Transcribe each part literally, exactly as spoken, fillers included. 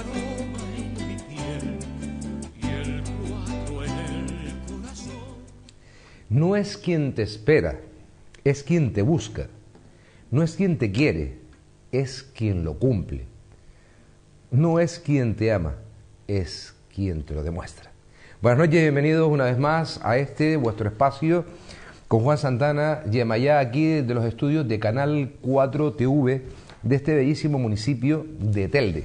aroma en mi piel y el cuatro en el corazón. No es quien te espera, es quien te busca. No es quien te quiere, es quien lo cumple. No es quien te ama, es quien te lo demuestra. Buenas noches, bienvenidos una vez más a este, vuestro espacio, con Juan Santana, Yemayá, aquí de los estudios de Canal cuatro T V, de este bellísimo municipio de Telde.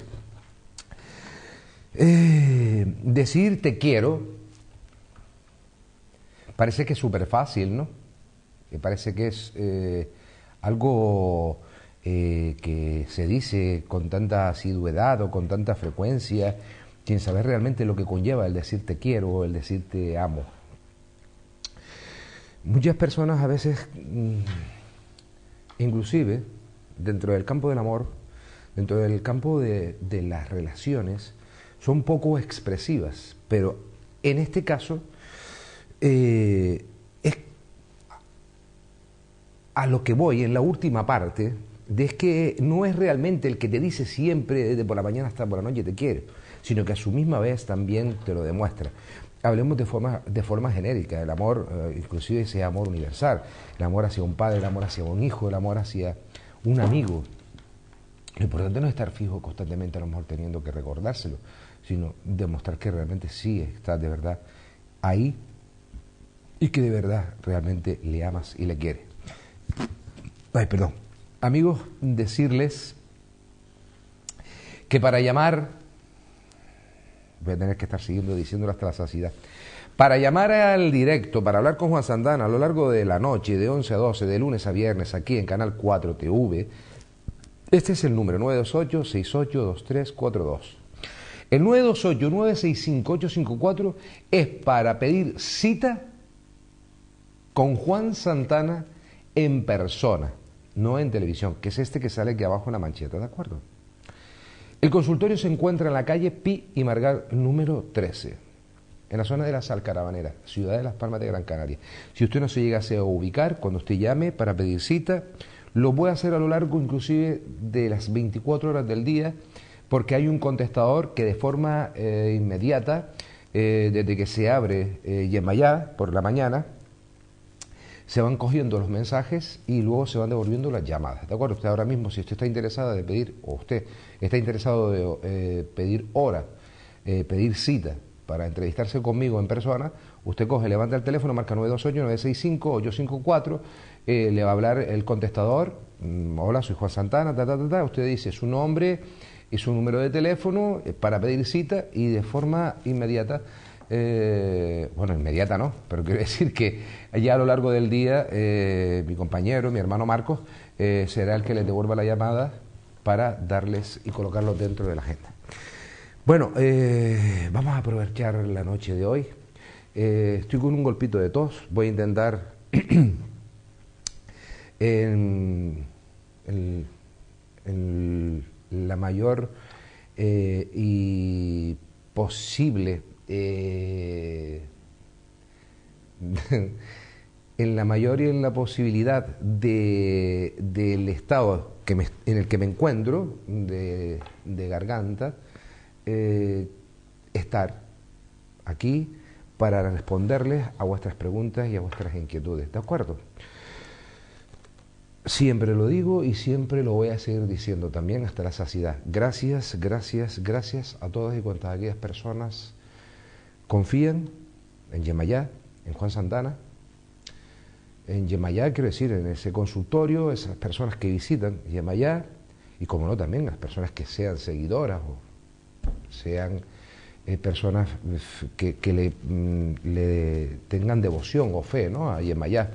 Eh, decir te quiero parece que es súper fácil, ¿no? Que parece que es eh, algo eh, que se dice con tanta asiduidad o con tanta frecuencia, sin saber realmente lo que conlleva el decir te quiero o el decir te amo. Muchas personas a veces, inclusive dentro del campo del amor, dentro del campo de, de las relaciones, son poco expresivas, pero en este caso eh, es a lo que voy en la última parte, de es que no es realmente el que te dice siempre desde por la mañana hasta por la noche te quiero, sino que a su misma vez también te lo demuestra. Hablemos de forma, de forma genérica, el amor, eh, inclusive ese amor universal, el amor hacia un padre, el amor hacia un hijo, el amor hacia un amigo. Lo importante no es estar fijo constantemente, a lo mejor teniendo que recordárselo, sino demostrar que realmente sí estás de verdad ahí y que de verdad realmente le amas y le quieres. Ay, perdón. Amigos, decirles que para llamar, voy a tener que estar siguiendo diciéndolo hasta la saciedad, para llamar al directo, para hablar con Juan Santana a lo largo de la noche, de once a doce, de lunes a viernes, aquí en Canal cuatro T V, este es el número nueve dos ocho, seis ocho, dos tres cuatro dos. El nueve dos ocho, nueve seis cinco, ocho cinco cuatro es para pedir cita con Juan Santana en persona, no en televisión, que es este que sale aquí abajo en la mancheta, ¿de acuerdo? El consultorio se encuentra en la calle Pi y Margal número trece, en la zona de la Salcaravanera, ciudad de Las Palmas de Gran Canaria. Si usted no se llegase a ubicar, cuando usted llame para pedir cita, lo puede hacer a lo largo inclusive de las veinticuatro horas del día, porque hay un contestador que de forma eh, inmediata, eh, desde que se abre eh, Yemayá por la mañana, se van cogiendo los mensajes y luego se van devolviendo las llamadas, ¿de acuerdo? Usted ahora mismo, si usted está interesado de pedir, o usted está interesado de eh, pedir hora, eh, pedir cita para entrevistarse conmigo en persona, usted coge, levanta el teléfono, marca nueve dos ocho, nueve seis cinco, ocho cinco cuatro, eh, le va a hablar el contestador, mmm, hola, soy Juan Santana, ta, ta, ta, ta, usted dice su nombre y su número de teléfono eh, para pedir cita y de forma inmediata, Eh, bueno, inmediata no, pero quiero decir que ya a lo largo del día eh, mi compañero, mi hermano Marcos, eh, será el que les devuelva la llamada para darles y colocarlos dentro de la agenda. Bueno, eh, vamos a aprovechar la noche de hoy. Eh, estoy con un golpito de tos, voy a intentar en, en, en la mayor eh, y posible Eh, en la mayor y en la posibilidad de, del estado que me, en el que me encuentro de, de garganta, eh, estar aquí para responderles a vuestras preguntas y a vuestras inquietudes, ¿de acuerdo? Siempre lo digo y siempre lo voy a seguir diciendo también hasta la saciedad. Gracias, gracias, gracias a todas y cuantas aquellas personas confían en Yemayá, en Juan Santana, en Yemayá, quiero decir, en ese consultorio, esas personas que visitan Yemayá, y como no también las personas que sean seguidoras o sean eh, personas que, que le, le tengan devoción o fe, ¿no?, a Yemayá.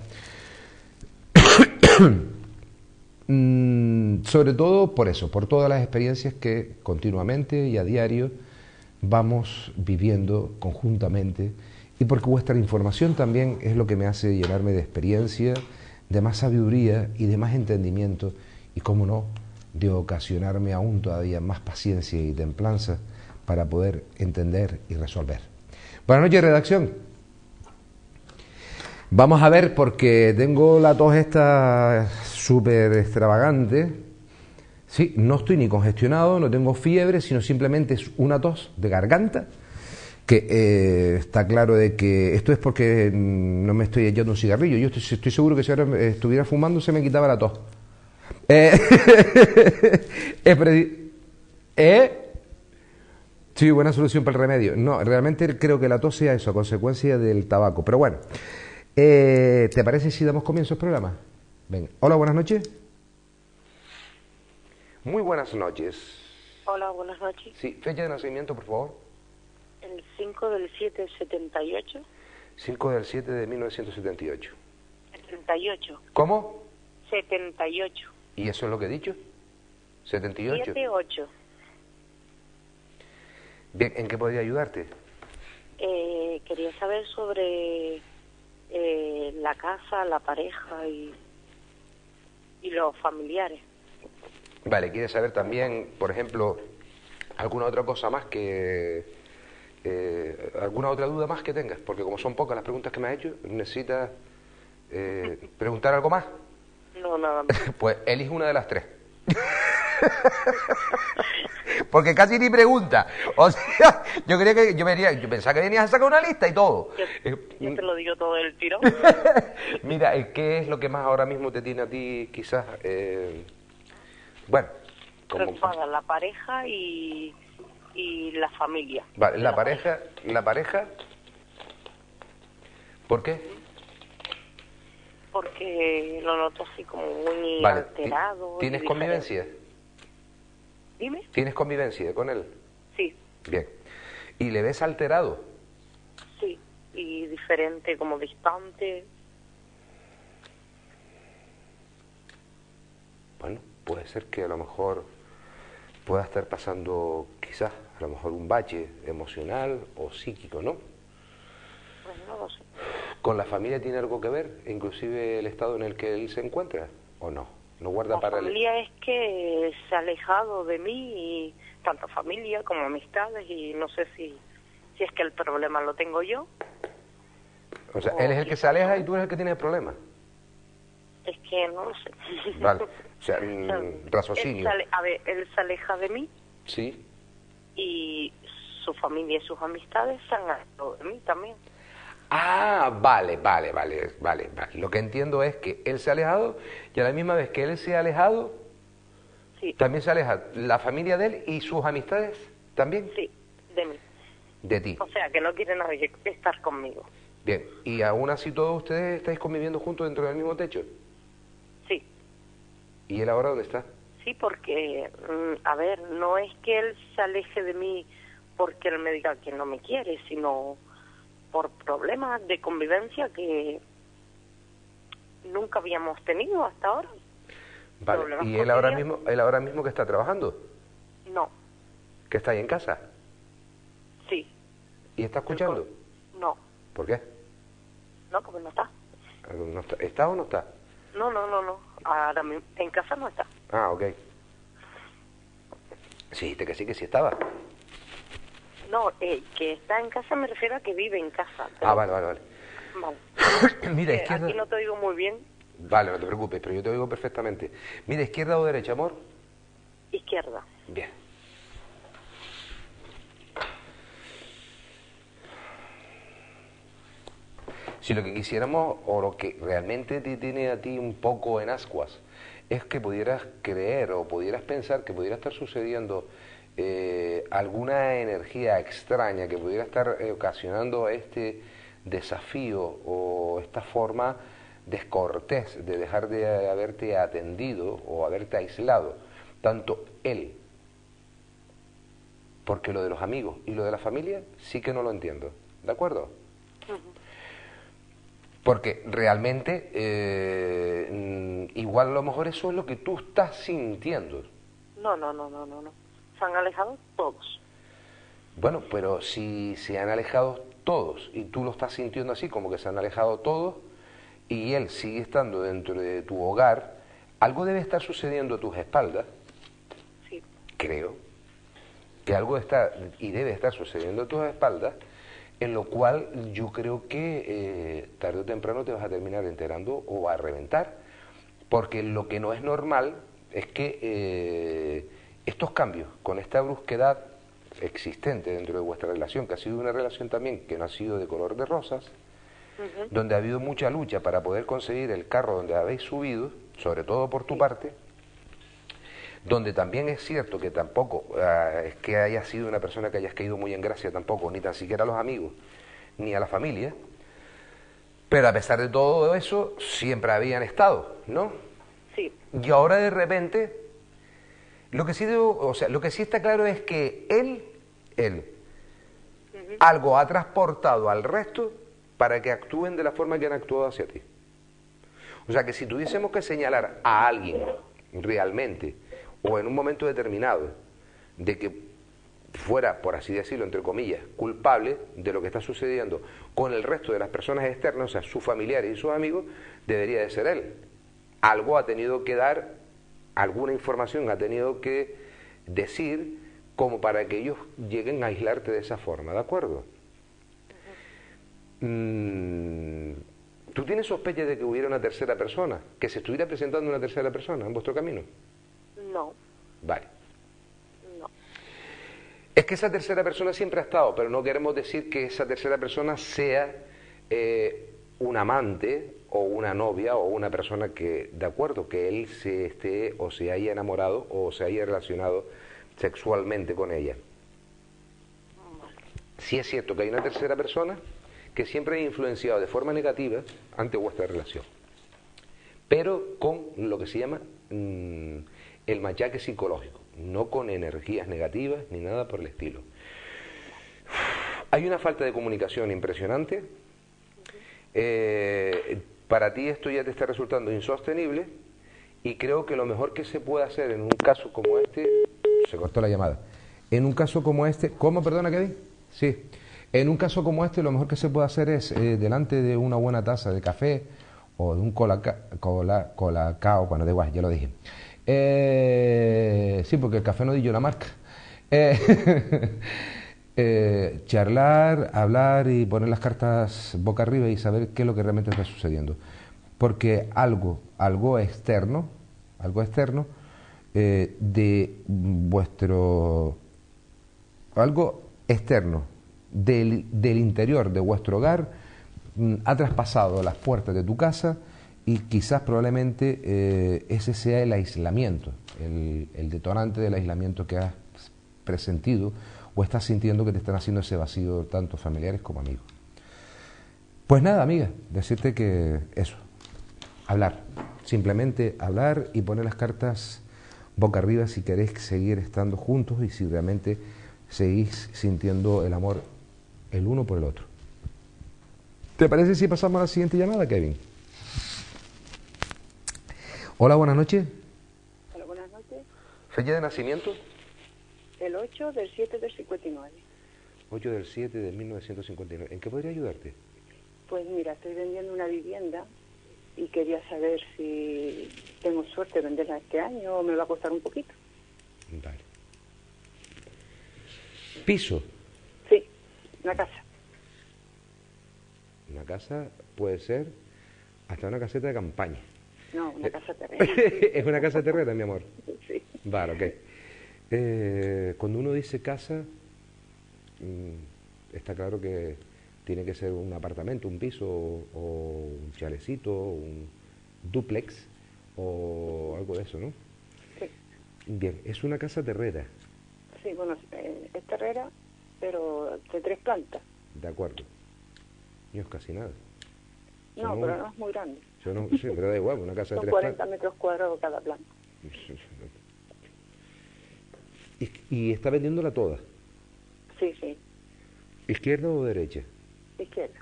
Sobre todo por eso, por todas las experiencias que continuamente y a diario vamos viviendo conjuntamente y porque vuestra información también es lo que me hace llenarme de experiencia, de más sabiduría y de más entendimiento y, cómo no, de ocasionarme aún todavía más paciencia y templanza para poder entender y resolver. Buenas noches, redacción. Vamos a ver, porque tengo la tos esta súper extravagante, Sí, no estoy ni congestionado, no tengo fiebre, sino simplemente es una tos de garganta, que eh, está claro de que esto es porque mm, no me estoy echando un cigarrillo. Yo estoy, estoy seguro que si ahora estuviera fumando se me quitaba la tos. Eh, es predi- ¿Eh? Sí, buena solución para el remedio. No, realmente creo que la tos sea eso, a consecuencia del tabaco. Pero bueno, eh, ¿te parece si damos comienzo al programa? Venga. Hola, buenas noches. Muy buenas noches. Hola, buenas noches. Sí, fecha de nacimiento, por favor. El cinco del siete setenta y ocho. cinco del siete de mil novecientos setenta y ocho. setenta y ocho. ¿Cómo? setenta y ocho. ¿Y eso es lo que he dicho? setenta y ocho. siete ocho. Bien, ¿en qué podría ayudarte? Eh, quería saber sobre eh, la casa, la pareja y, y los familiares. Vale, ¿quieres saber también, por ejemplo, alguna otra cosa más que... Eh, alguna otra duda más que tengas? Porque como son pocas las preguntas que me has hecho, necesitas eh, preguntar algo más. No, nada más. Pues elige una de las tres. Porque casi ni pregunta. O sea, yo creía que yo venía, yo pensaba que venías a sacar una lista y todo. Yo, yo te lo digo todo el tirón. Mira, eh, ¿qué es lo que más ahora mismo te tiene a ti quizás? Eh, bueno, como... Preocupada, la pareja y, y la familia. Vale, la, la pareja, la pareja, ¿por qué? Porque lo noto así como muy Vale, alterado. ¿tienes y convivencia? diferente. Dime. ¿Tienes convivencia con él? Sí, Bien. ¿Y le ves alterado? sí. Y diferente, como distante. Bueno, puede ser que a lo mejor pueda estar pasando quizás a lo mejor un bache emocional o psíquico, ¿no? Pues no lo sé. ¿Con la familia tiene algo que ver, inclusive el estado en el que él se encuentra o no? ¿No guarda La para él? familia es que se ha alejado de mí, y tanto familia como amistades, y no sé si, si es que el problema lo tengo yo. O sea, o él es el que se quizás aleja no. y tú eres el que tiene el problema. Es que no lo sé. Vale, o sea, O sea, mm, él raciocinio. se ale- a ver, él se aleja de mí Sí. y su familia y sus amistades se han alejado de mí también. Ah, vale, vale, vale, vale, vale. Lo que entiendo es que él se ha alejado y a la misma vez que él se ha alejado, Sí, también se aleja la familia de él y sus amistades también sí, de mí. de ti. O sea, que no quiere nadie estar conmigo. Bien, y aún así todos ustedes estáis conviviendo juntos dentro del mismo techo. Sí. ¿Y él ahora dónde está? Sí, porque, mm, a ver, no es que él se aleje de mí porque él me diga que no me quiere, sino por problemas de convivencia que nunca habíamos tenido hasta ahora. Vale, Problemas ¿y él ahora cotidianos. mismo, él ahora mismo que está trabajando? No, ¿Que está ahí en casa? sí, ¿Y está escuchando? no, ¿Por qué? no, porque no está. ¿No está, ¿Está o no está? No, no, no, no, ahora mismo en casa no está. Ah, ok. Sí, dijiste que sí, que sí estaba. No, eh, que está en casa me refiero a que vive en casa. pero- Ah, vale, vale, vale. Vale. Mira, Eh, izquierda... aquí no te digo muy bien. Vale, no te preocupes, pero yo te oigo perfectamente. Mira, ¿izquierda o derecha, amor? Izquierda. Bien. Si lo que quisiéramos, o lo que realmente te tiene a ti un poco en ascuas, es que pudieras creer o pudieras pensar que pudiera estar sucediendo eh, alguna energía extraña que pudiera estar eh, ocasionando este desafío o esta forma descortés de dejar de haberte atendido o haberte aislado, tanto él, porque lo de los amigos y lo de la familia sí que no lo entiendo, ¿de acuerdo? Porque realmente, eh, igual a lo mejor eso es lo que tú estás sintiendo. No, no, no, no, no, no. Se han alejado todos. Bueno, pero si se han alejado todos y tú lo estás sintiendo así, como que se han alejado todos, y él sigue estando dentro de tu hogar, algo debe estar sucediendo a tus espaldas, Sí. creo, que algo está y debe estar sucediendo a tus espaldas, en lo cual yo creo que eh, tarde o temprano te vas a terminar enterando o va a reventar, porque lo que no es normal, es que eh, estos cambios, con esta brusquedad existente dentro de vuestra relación, que ha sido una relación también que no ha sido de color de rosas, uh-huh. donde ha habido mucha lucha para poder conseguir el carro donde habéis subido, sobre todo por tu sí. parte, donde también es cierto que tampoco uh, es que hayas sido una persona que hayas caído muy en gracia tampoco, ni tan siquiera a los amigos, ni a la familia, pero a pesar de todo eso, siempre habían estado, ¿no? Sí. Y ahora de repente, lo que sí debo, o sea, lo que sí está claro es que él, él, uh-huh. algo ha transportado al resto para que actúen de la forma que han actuado hacia ti. O sea que si tuviésemos que señalar a alguien realmente, o en un momento determinado, de que fuera, por así decirlo, entre comillas, culpable de lo que está sucediendo con el resto de las personas externas, o sea, sus familiares y sus amigos, debería de ser él. Algo ha tenido que dar, alguna información ha tenido que decir como para que ellos lleguen a aislarte de esa forma, ¿de acuerdo? Uh-huh. Mm, ¿Tú tienes sospecha de que hubiera una tercera persona? ¿Que se estuviera presentando una tercera persona en vuestro camino? No. Vale. No. Es que esa tercera persona siempre ha estado, pero no queremos decir que esa tercera persona sea eh, un amante o una novia o una persona que, de acuerdo, que él se esté o se haya enamorado o se haya relacionado sexualmente con ella. Sí es cierto que hay una tercera persona que siempre ha influenciado de forma negativa ante vuestra relación, pero con lo que se llama mmm, el machaque psicológico, no con energías negativas ni nada por el estilo. Hay una falta de comunicación impresionante. Eh, para ti esto ya te está resultando insostenible y creo que lo mejor que se puede hacer en un caso como este... Se cortó la llamada. En un caso como este... ¿Cómo, perdona, Kevin? Sí. En un caso como este lo mejor que se puede hacer es, eh, delante de una buena taza de café o de un colaca, cola, colacao, bueno, da igual, ya lo dije. Eh, sí, porque el café no di yo la marca. Eh, eh, charlar, hablar y poner las cartas boca arriba y saber qué es lo que realmente está sucediendo. Porque algo, algo externo, algo externo eh, de vuestro, algo externo del, del interior de vuestro hogar mm, ha traspasado las puertas de tu casa. Y quizás probablemente eh, ese sea el aislamiento, el, el detonante del aislamiento que has presentido o estás sintiendo que te están haciendo ese vacío tanto familiares como amigos. Pues nada, amiga, decirte que eso, hablar, simplemente hablar y poner las cartas boca arriba si queréis seguir estando juntos y si realmente seguís sintiendo el amor el uno por el otro. ¿Te parece si pasamos a la siguiente llamada, Kevin? Hola, buenas noches. Hola, buenas noches. ¿Fecha de nacimiento? El ocho del siete del cincuenta y nueve. ocho del siete de mil novecientos cincuenta y nueve. ¿En qué podría ayudarte? Pues mira, estoy vendiendo una vivienda y quería saber si tengo suerte de venderla este año o me va a costar un poquito. Vale. ¿Piso? Sí, una casa. Una casa puede ser hasta una caseta de campaña. No, una casa terrena. Es una casa terrena, mi amor. Sí. Vale, ok. Eh, cuando uno dice casa, mmm, está claro que tiene que ser un apartamento, un piso, o, o un chalecito, un dúplex, o algo de eso, ¿no? Sí. Bien, es una casa terrena. Sí, bueno, eh, es terrera, pero de tres plantas. De acuerdo. No es casi nada. No, Son pero un... no es muy grande. Yo no, sí, pero da igual, una casa de Son tres cuarenta plantas. metros cuadrados cada planta. Y, y está vendiéndola toda. Sí, sí, ¿Izquierda o derecha? izquierda.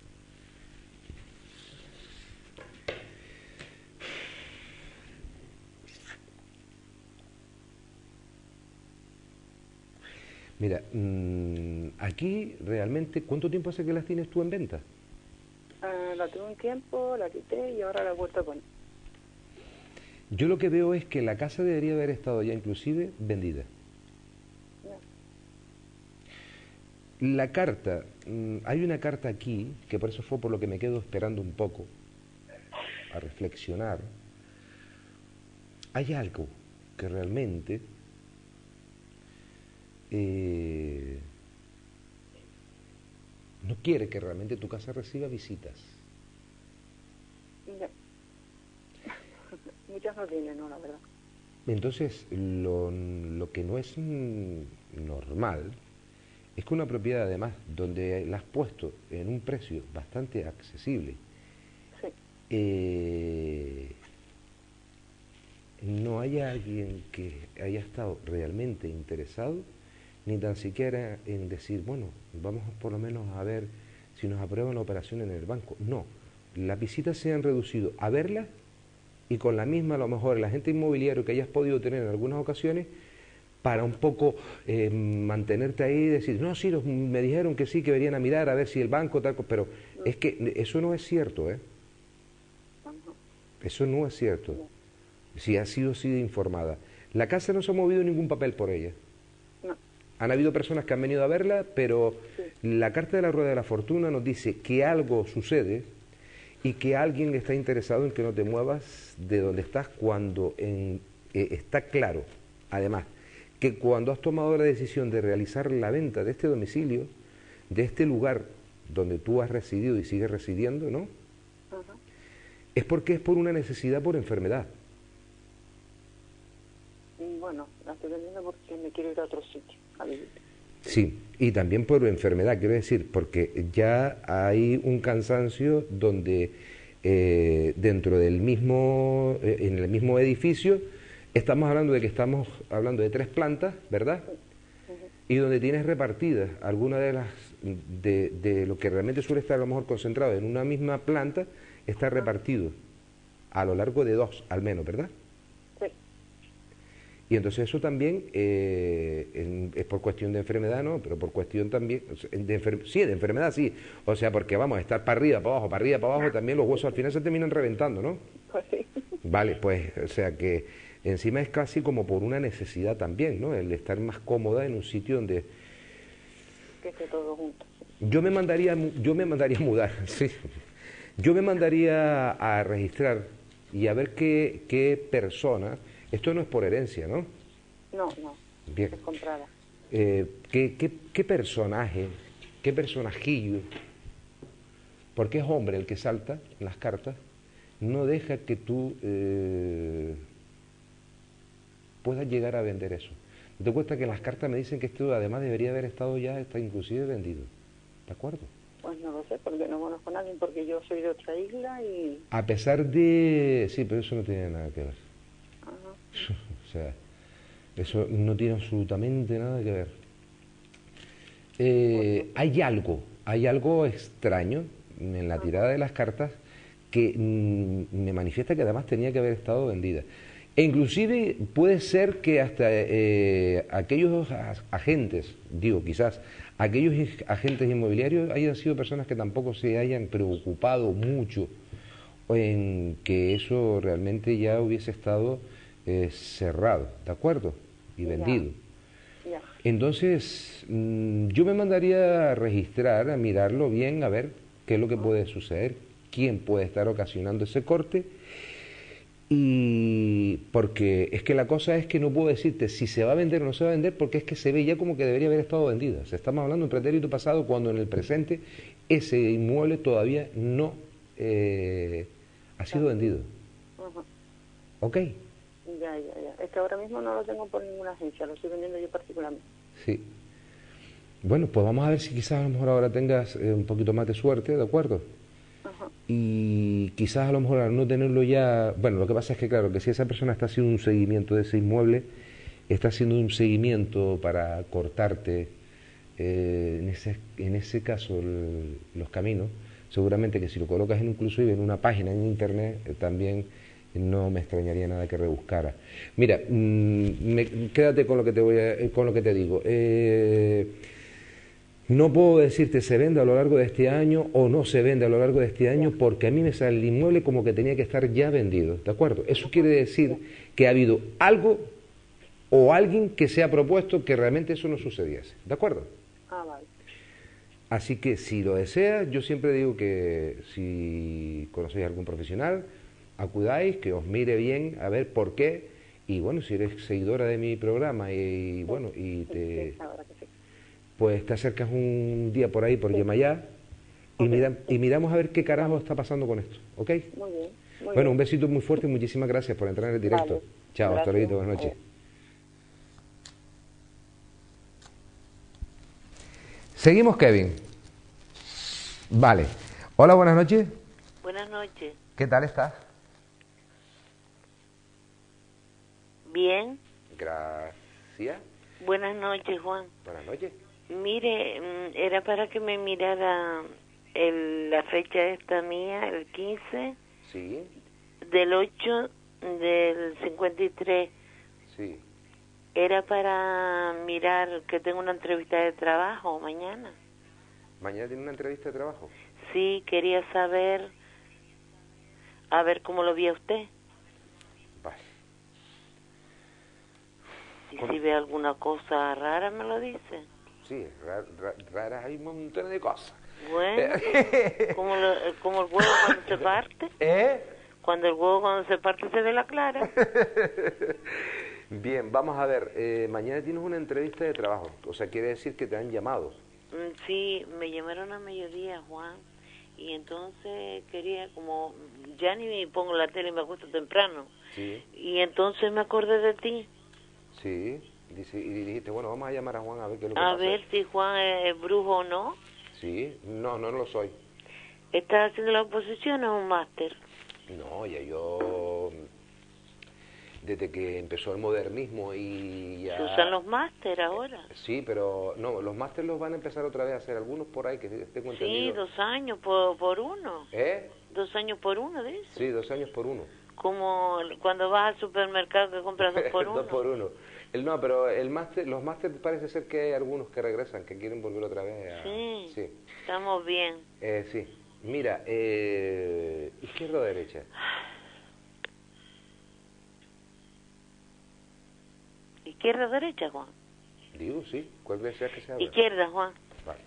Mira, mmm, aquí realmente, ¿cuánto tiempo hace que las tienes tú en venta? Ah, la tuve un tiempo, la quité y ahora la he vuelto a poner. Yo lo que veo es que la casa debería haber estado ya inclusive vendida. No. La carta, mmm, hay una carta aquí, que por eso fue por lo que me quedo esperando un poco, a reflexionar. Hay algo, que realmente eh, no quiere que realmente tu casa reciba visitas. Ya. Muchas no tienen, no, la verdad. Entonces, lo, lo que no es mm, normal es que una propiedad, además, donde la has puesto en un precio bastante accesible, Sí. eh, no haya alguien que haya estado realmente interesado, ni tan siquiera en decir, bueno, vamos por lo menos a ver si nos aprueban la operación en el banco. No, las visitas se han reducido a verlas y con la misma, a lo mejor, el agente inmobiliario que hayas podido tener en algunas ocasiones, para un poco eh, mantenerte ahí y decir, no, sí, los, me dijeron que sí, que venían a mirar a ver si el banco, tal, pero No. es que eso no es cierto, ¿eh? Ajá. Eso no es cierto. Si ha sido así de informada. La casa no se ha movido ningún papel por ella. No. Han habido personas que han venido a verla, pero Sí. la carta de la Rueda de la Fortuna nos dice que algo sucede y que alguien está interesado en que no te muevas de donde estás cuando en, eh, está claro, además, que cuando has tomado la decisión de realizar la venta de este domicilio, de este lugar donde tú has residido y sigues residiendo, ¿no? Ajá. Es porque es por una necesidad, por enfermedad. Y bueno, la estoy vendiendo porque me quiero ir a otro sitio a vivir. Sí, y también por enfermedad, quiero decir, porque ya hay un cansancio donde eh, dentro del mismo, eh, en el mismo edificio, estamos hablando de que estamos hablando de tres plantas, ¿verdad? Y donde tienes repartidas algunas de las, de, de lo que realmente suele estar a lo mejor concentrado en una misma planta, está repartido a lo largo de dos, al menos, ¿verdad? Sí. Y entonces eso también eh, en- es por cuestión de enfermedad, ¿no? Pero por cuestión también, o sea, de enfer- sí, de enfermedad sí. O sea, porque vamos a estar para arriba, para abajo, para arriba, para abajo, también los huesos al final se terminan reventando, ¿no? Pues sí. Vale, pues, o sea que encima es casi como por una necesidad también, ¿no? El estar más cómoda en un sitio donde Que esté todo junto. yo me mandaría, mu- yo me mandaría a mudar, sí. Yo me mandaría a registrar y a ver qué, qué persona, esto no es por herencia, ¿no? No, no. Bien. Es comprada. Eh, ¿qué, qué, qué personaje, qué personajillo, porque es hombre el que salta en las cartas, no deja que tú eh, puedas llegar a vender eso? ¿No te cuesta que las cartas me dicen que esto además debería haber estado ya, está inclusive vendido? ¿De acuerdo? Pues no lo sé, porque no conozco a nadie, porque yo soy de otra isla y... A pesar de... Sí, pero eso no tiene nada que ver. Ajá. O sea, eso no tiene absolutamente nada que ver. Eh, hay algo, hay algo extraño en la tirada de las cartas que mm, me manifiesta que además tenía que haber estado vendida. E inclusive puede ser que hasta eh, aquellos a- agentes, digo quizás, aquellos ig- agentes inmobiliarios hayan sido personas que tampoco se hayan preocupado mucho en que eso realmente ya hubiese estado eh, cerrado, ¿de acuerdo? Y Ya. vendido. Ya. Entonces, mm, yo me mandaría a registrar, a mirarlo bien, a ver qué es lo que puede suceder, quién puede estar ocasionando ese corte. Y porque es que la cosa es que no puedo decirte si se va a vender o no se va a vender, porque es que se ve ya como que debería haber estado vendida. O sea, estamos hablando de un pretérito pasado cuando en el presente ese inmueble todavía no eh, ha sido vendido. Ajá. ¿Ok? Ya, ya, ya. Es que ahora mismo no lo tengo por ninguna agencia, lo estoy vendiendo yo particularmente. Sí. Bueno, pues vamos a ver si quizás a lo mejor ahora tengas eh, un poquito más de suerte, ¿de acuerdo? Ajá. Y quizás a lo mejor al no tenerlo ya, bueno, lo que pasa es que claro, que si esa persona está haciendo un seguimiento de ese inmueble, está haciendo un seguimiento para cortarte, eh, en, ese, en ese caso, el- los caminos, seguramente que si lo colocas en, inclusive en una página en internet, eh, también no me extrañaría nada que rebuscara. Mira, mm, me- quédate con lo que te voy a- eh, con lo que te digo. Eh, no puedo decirte se vende a lo largo de este año o no se vende a lo largo de este año porque a mí me sale el inmueble como que tenía que estar ya vendido, ¿de acuerdo? Eso quiere decir que ha habido algo o alguien que se ha propuesto que realmente eso no sucediese, ¿de acuerdo? Ah, vale. Así que si lo deseas, yo siempre digo que si conocéis a algún profesional, acudáis, que os mire bien a ver por qué Y bueno, si eres seguidora de mi programa y, bueno, y te, Sí, ahora que sí. pues te acercas un día por ahí, por Yemayá, y, Ok, mira, sí. y miramos a ver qué carajo está pasando con esto, ¿ok? Muy bien, muy Bueno, bien. un besito muy fuerte y muchísimas gracias por entrar en el directo. Vale. Chao, hasta Gracias. luego, buenas noches. Adiós. Seguimos, Kevin. Vale. Hola, buenas noches. Buenas noches. ¿Qué tal estás? Bien. Gracias. Buenas noches, Juan. Buenas noches. Mire, mm, era para que me mirara el, la fecha esta mía, el quince Sí, del ocho del cincuenta y tres. sí. Era para mirar que tengo una entrevista de trabajo mañana. Mañana tiene una entrevista de trabajo. Sí, quería saber, a ver cómo lo veía usted. Vale. Y ¿Cómo? si ve alguna cosa rara, me lo dice. Sí, ra- ra- raras hay un montón de cosas. Bueno, como, lo, como el huevo cuando se parte. ¿Eh? Cuando el huevo cuando se parte se ve la clara. Bien, vamos a ver. Eh, mañana tienes una entrevista de trabajo. O sea, quiere decir que te han llamado. Mm, Sí, me llamaron a mediodía, Juan, y entonces quería, como ya ni me pongo la tele y me acuesto temprano, Sí, y entonces me acordé de ti, sí. Dice, y dijiste, bueno, vamos a llamar a Juan a ver qué es lo que a pasa. ver si Juan es, es brujo o no. Sí, no, no, no lo soy. ¿Estás haciendo la oposición o un máster? No, ya yo, desde que empezó el modernismo y ya... Se usan los máster ahora. Sí, pero no, los másteres los van a empezar otra vez a hacer algunos por ahí que tengo Sí, entendido. dos años por, por uno. ¿Eh? Dos años por uno, dice. Sí, dos años por uno. Como cuando vas al supermercado que compras dos por uno. Dos por uno. El, no, pero el máster, los másteres parece ser que hay algunos que regresan, que quieren volver otra vez a... Sí, Sí. estamos bien. Eh, sí. Mira, eh, izquierda o derecha. ¿Izquierda o derecha, Juan? Digo, sí. ¿Cuál deseas que se abra? Izquierda, Juan. Vale.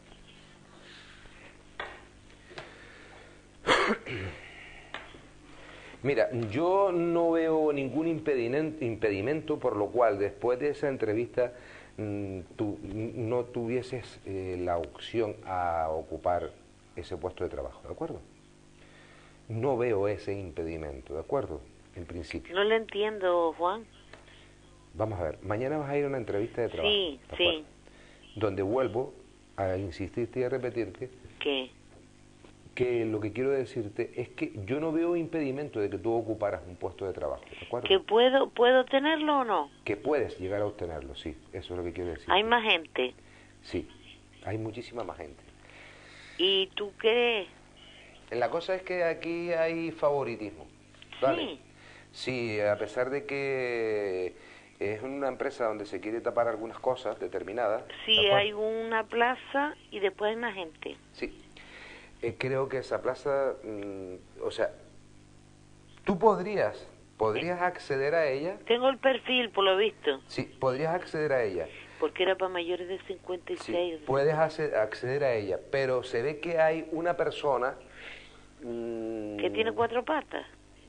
Mira, yo no veo ningún impedimento, impedimento por lo cual después de esa entrevista mm, tú no tuvieses eh, la opción a ocupar ese puesto de trabajo, ¿de acuerdo? No veo ese impedimento, ¿de acuerdo? En principio. No le entiendo, Juan. Vamos a ver, mañana vas a ir a una entrevista de trabajo. Sí, ¿de sí. acuerdo? Donde vuelvo a insistirte y a repetirte ¿Qué? que lo que quiero decirte es que yo no veo impedimento de que tú ocuparas un puesto de trabajo, ¿de acuerdo? ¿Que puedo puedo tenerlo o no? Que puedes llegar a obtenerlo, sí, eso es lo que quiero decir. Hay más gente. Sí, hay muchísima más gente. ¿Y tú qué? La cosa es que aquí hay favoritismo, ¿vale? Sí. Sí, a pesar de que es una empresa donde se quiere tapar algunas cosas determinadas. Sí, ¿de acuerdo? hay una plaza y después hay más gente. Sí. Eh, creo que esa plaza, mm, o sea, tú podrías, podrías acceder a ella, Tengo el perfil, por lo visto, sí, podrías acceder a ella, porque era para mayores de cincuenta y sí, seis. puedes hace- acceder a ella, pero se ve que hay una persona mm, Que tiene cuatro patas.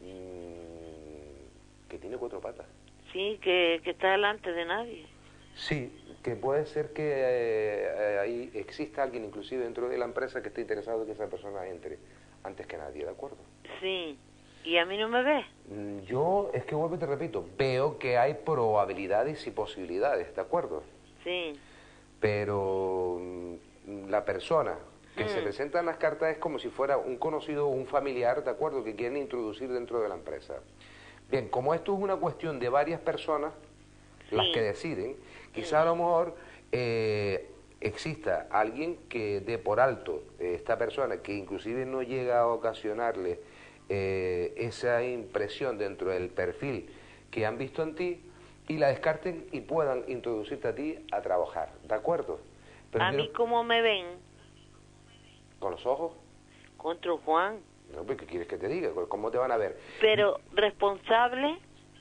mm, que tiene cuatro patas. Sí, que, que está delante de nadie. Sí, que puede ser que eh, ahí exista alguien inclusive dentro de la empresa que esté interesado en que esa persona entre antes que nadie, ¿de acuerdo? Sí. ¿Y a mí no me ves? Mm, Yo, es que vuelvo y te repito, veo que hay probabilidades y posibilidades, ¿de acuerdo? Sí. Pero mm, la persona que se Mm. presenta en las cartas es como si fuera un conocido o un familiar, ¿de acuerdo?, que quieren introducir dentro de la empresa. Bien, como esto es una cuestión de varias personas, las Sí. que deciden, quizá a lo mejor eh, exista alguien que dé por alto eh, esta persona, que inclusive no llega a ocasionarle eh, esa impresión dentro del perfil que han visto en ti, y la descarten y puedan introducirte a ti a trabajar, ¿de acuerdo? Pero ¿A quiero- mí cómo me ven? ¿Con los ojos? Contra Juan. No, pues, ¿qué quieres que te diga? ¿Cómo te van a ver? Pero responsable,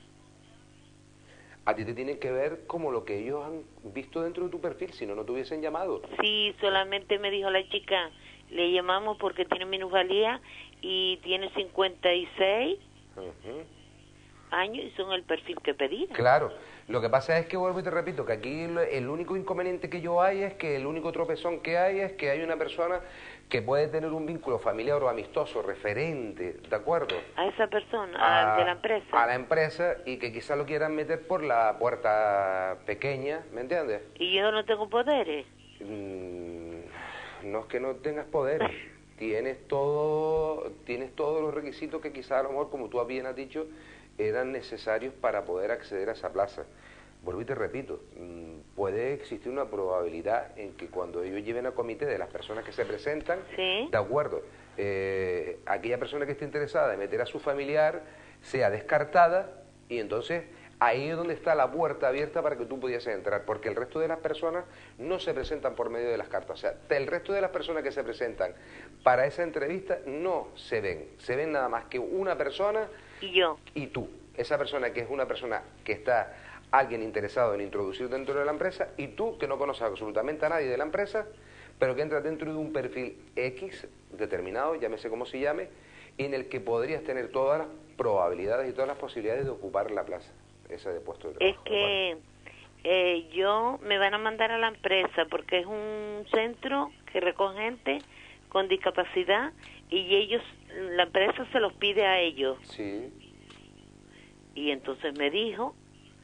A ti te tienen que ver como lo que ellos han visto dentro de tu perfil, si no, no te hubiesen llamado. sí, solamente me dijo la chica, le llamamos porque tiene minusvalía y tiene cincuenta y seis Ujú. años y son el perfil que pedí. Claro, lo que pasa es que, vuelvo y te repito, que aquí lo- el único inconveniente que yo hay es que el único tropezón que hay es que hay una persona que puede tener un vínculo familiar o amistoso referente, ¿de acuerdo? A esa persona, A, al de la empresa. a la empresa, y que quizá lo quieran meter por la puerta pequeña, ¿me entiendes? Y yo no tengo poderes. Mm, no es que no tengas poderes, tienes todo, tienes todos los requisitos que quizá a lo mejor, como tú bien has dicho, eran necesarios para poder acceder a esa plaza. Vuelvo y te repito, mm, puede existir una probabilidad en que cuando ellos lleven a comité de las personas que se presentan, Sí. de acuerdo, eh, aquella persona que esté interesada en meter a su familiar sea descartada, y entonces ahí es donde está la puerta abierta para que tú pudieses entrar, porque el resto de las personas no se presentan por medio de las cartas. O sea, el resto de las personas que se presentan para esa entrevista no se ven, se ven nada más que una persona Y yo. y tú. Esa persona que es una persona que está alguien interesado en introducir dentro de la empresa, y tú que no conoces absolutamente a nadie de la empresa, pero que entras dentro de un perfil X determinado, llámese como se llame, en el que podrías tener todas las probabilidades y todas las posibilidades de ocupar la plaza, esa de puesto de trabajo. Es que eh, yo me van a mandar a la empresa porque es un centro que recoge gente con discapacidad y ellos, la empresa se los pide a ellos. Sí. Y entonces me dijo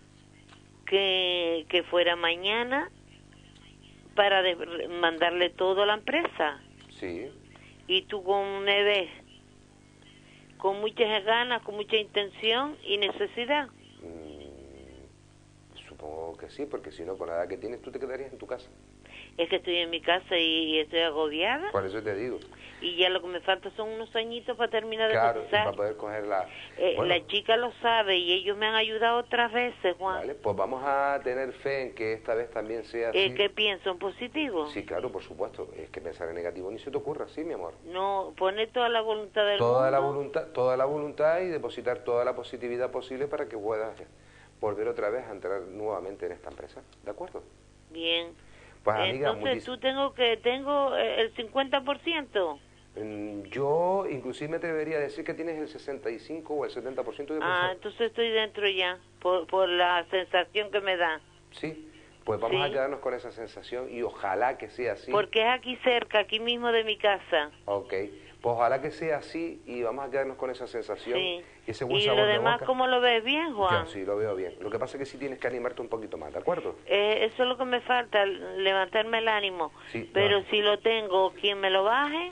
que, que fuera mañana para de- mandarle todo a la empresa. Sí. Y tú como me ves, con muchas ganas, con mucha intención y necesidad. Mm, supongo que sí, porque si no, con la edad que tienes, tú te quedarías en tu casa. Es que estoy en mi casa y estoy agobiada. Por eso te digo. Y ya lo que me falta son unos añitos para terminar de Claro, y cotizar. para poder coger la... Eh, Bueno, La chica lo sabe y ellos me han ayudado otras veces, Juan. vale, pues vamos a tener fe en que esta vez también sea así. Eh, ¿Qué pienso? ¿En positivo? Sí, claro, por supuesto. Es que pensar en negativo ni se te ocurra, sí, mi amor. No, pone toda la voluntad del Toda la mundo. voluntad, toda la voluntad y depositar toda la positividad posible para que puedas volver otra vez a entrar nuevamente en esta empresa, ¿de acuerdo? Bien. Pues amiga, Entonces muchis- tú tengo que tengo eh, el cincuenta por ciento. mm, yo inclusive me atrevería a decir que tienes el sesenta y cinco o el setenta por ciento de Ah, posibilidad. entonces estoy dentro ya, por, por la sensación que me da. Sí, pues vamos Sí. a quedarnos con esa sensación y ojalá que sea así. Porque es aquí cerca, aquí mismo de mi casa. Ok, pues ojalá que sea así y vamos a quedarnos con esa sensación Sí. y ese buen Y sabor lo de demás, boca. ¿cómo lo ves? Bien, Juan. Ya, sí, lo veo bien. Lo que pasa es que sí tienes que animarte un poquito más, ¿de acuerdo? Eh, eso es lo que me falta, levantarme el ánimo. Sí, Pero no. si lo tengo, quien me lo baje,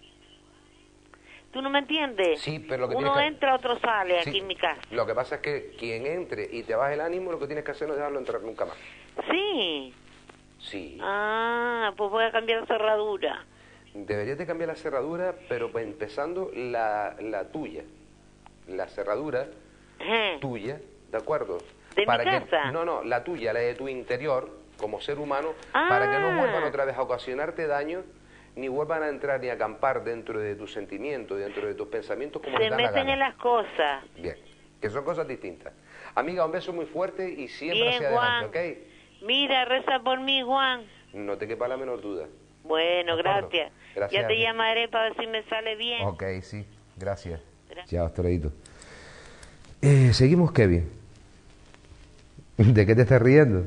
¿tú no me entiendes? Sí, pero lo que Uno tienes que- entra, otro sale Sí, aquí en mi casa. Lo que pasa es que quien entre y te baje el ánimo, lo que tienes que hacer no es dejarlo entrar nunca más. Sí. Sí. Ah, pues voy a cambiar la cerradura. Deberías de cambiar la cerradura, pero pues empezando la, la tuya. La cerradura Ejé. tuya, ¿de acuerdo? ¿De mi para que, casa? No, no, la tuya, la de tu interior, como ser humano, para que no Ah. vuelvan otra vez a ocasionarte daño, ni vuelvan a entrar ni a acampar dentro de tus sentimientos, dentro de tus pensamientos, como Se les da la meten gana. en las cosas. Bien, que son cosas distintas. Amiga, un beso muy fuerte y siempre Bien, hacia Juan. adelante, Mira, reza por mí, Juan. ¿ok? No te quepa la menor duda. Bueno, De acuerdo. gracias. Gracias Ya a te ti. llamaré para ver si me sale bien. Ok, sí, gracias. Gracias. Chao, hasta luego. Eh, seguimos, Kevin. ¿De qué te estás riendo?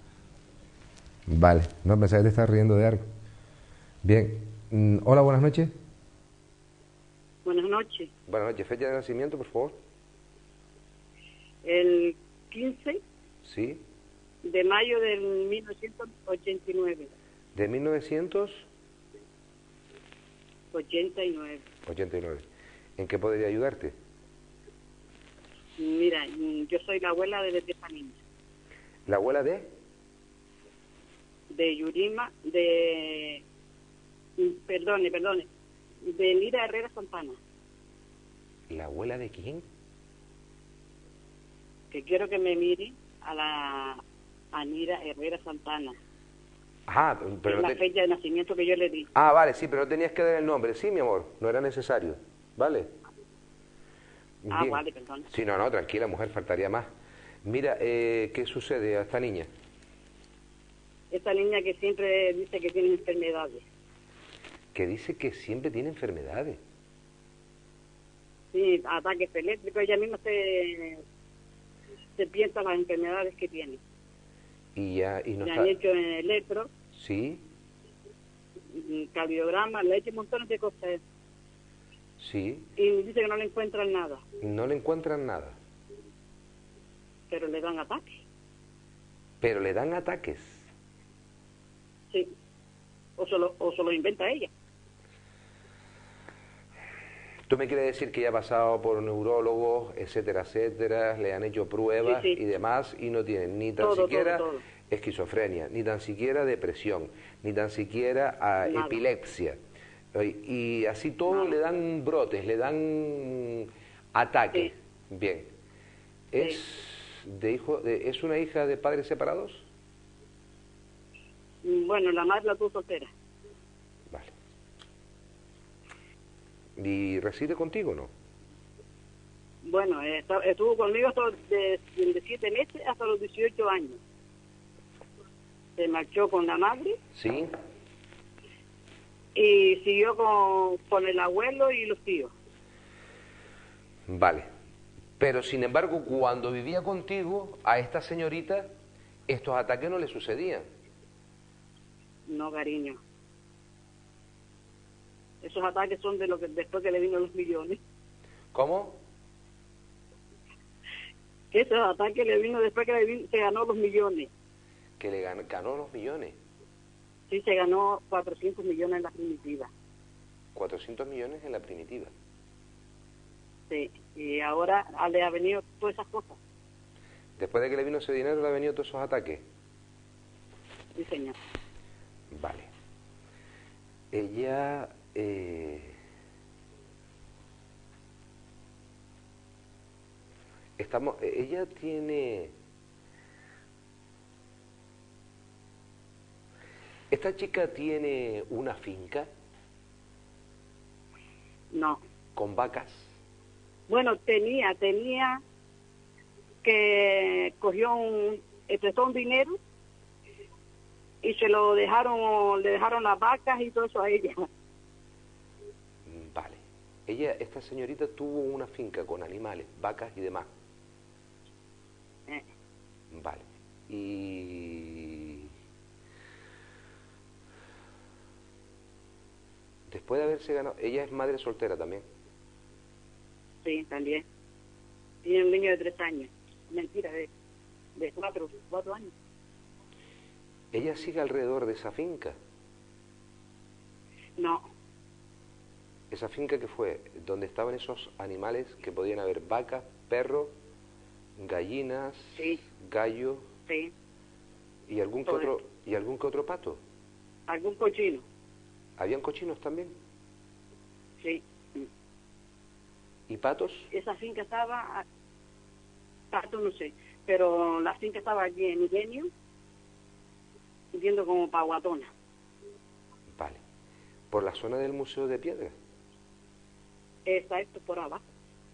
Vale, no pensaba que te estás riendo de algo. Bien. Mm, hola, buenas noches. Buenas noches. Buenas noches. Fecha de nacimiento, por favor. El quince Sí. de mayo del mil novecientos ochenta y nueve. De mil novecientos ochenta y nueve. ochenta y nueve. ¿En qué podría ayudarte? Mira, mm, yo soy la abuela de esa niña, ¿La abuela de? de Yurima, de... mm, Perdone, perdone, de Lira Herrera Santana, ¿La abuela de quién? que quiero que me mire a la Anira Herrera Santana. Ah, pero es no la te- fecha de nacimiento que yo le di. Ah, vale, sí, pero no tenías que dar el nombre. Sí, mi amor, no era necesario. ¿Vale? Ah, Bien. vale, perdón. Sí, no, no, tranquila, mujer, faltaría más. Mira, eh, ¿qué sucede a esta niña? Esta niña que siempre dice que tiene enfermedades. Que dice que siempre tiene enfermedades. Sí, ataques eléctricos, ella misma se, se piensan las enfermedades que tiene. Y ya, y no Le está... han hecho en electro, Sí, mm, cardiograma, le han hecho montones de cosas. sí, Y dice que no le encuentran nada, no le encuentran nada, pero le dan ataques. pero le dan ataques. Sí. O se lo, o se lo inventa ella. Tú me quieres decir que ya ha pasado por neurólogos, etcétera, etcétera, le han hecho pruebas Sí, sí. y demás y no tienen ni tan Todo, siquiera todo, todo. esquizofrenia, ni tan siquiera depresión, ni tan siquiera ah, Nada. epilepsia. Eh, Y así todo Nada. le dan brotes, le dan ataques. Sí. Bien. ¿Es, de hijo, de- ¿Es una hija de padres separados? Mm, Bueno, la madre la tuvo soltera. Vale. ¿Y reside contigo o no? Bueno, eh, esta- estuvo conmigo hasta de, de siete meses hasta los dieciocho años. Se marchó con la madre Sí. y siguió con, con el abuelo y los tíos. Vale. Pero sin embargo, cuando vivía contigo, a esta señorita, estos ataques no le sucedían. No, cariño. Esos ataques son de lo que después que le vino los millones. ¿Cómo? Esos ataques le vino después que le vino, se ganó los millones. Que le gan- ganó los millones. Sí, se ganó cuatrocientos millones en la primitiva. cuatrocientos millones en la primitiva. Sí, y ahora ah, le ha venido todas esas cosas. Después de que le vino ese dinero, le han venido todos esos ataques. Sí, señor. Vale. Ella... eh, Estamos... Ella tiene... Esta chica tiene una finca No. con vacas. Bueno, tenía, tenía que cogió un, eh, prestó un dinero y se lo dejaron, le dejaron las vacas y todo eso a ella. Vale. Ella, esta señorita tuvo una finca con animales, vacas y demás. Eh, Vale. Y después de haberse ganado, ella es madre soltera también. sí, también. Tiene un niño de tres años. Mentira, de, de cuatro, cuatro años. Ella sigue alrededor de esa finca. No, Esa finca que fue donde estaban esos animales que podían haber vacas, perros, gallinas, Sí. gallos sí. y algún que Correcto. otro y algún que otro pato. Algún cochino. ¿Habían cochinos también? Sí. ¿Y patos? Esa finca estaba, tanto no sé, pero la finca estaba allí en Ingenio, viendo como Paguatona. Vale. ¿Por la zona del Museo de Piedra? Exacto, por abajo.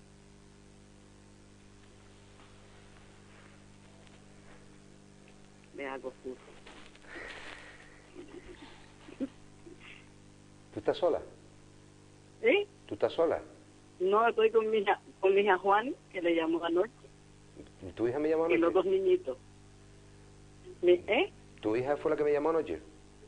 Me hago oscuro. ¿Tú estás sola? ¿Eh? ¿Tú estás sola? No, estoy con mi hija, con mi hija Juan, que le llamo anoche, ¿Tu hija me llamó y los dos anoche? niñitos. Mi- ¿Eh? ¿Tu hija fue la que me llamó anoche?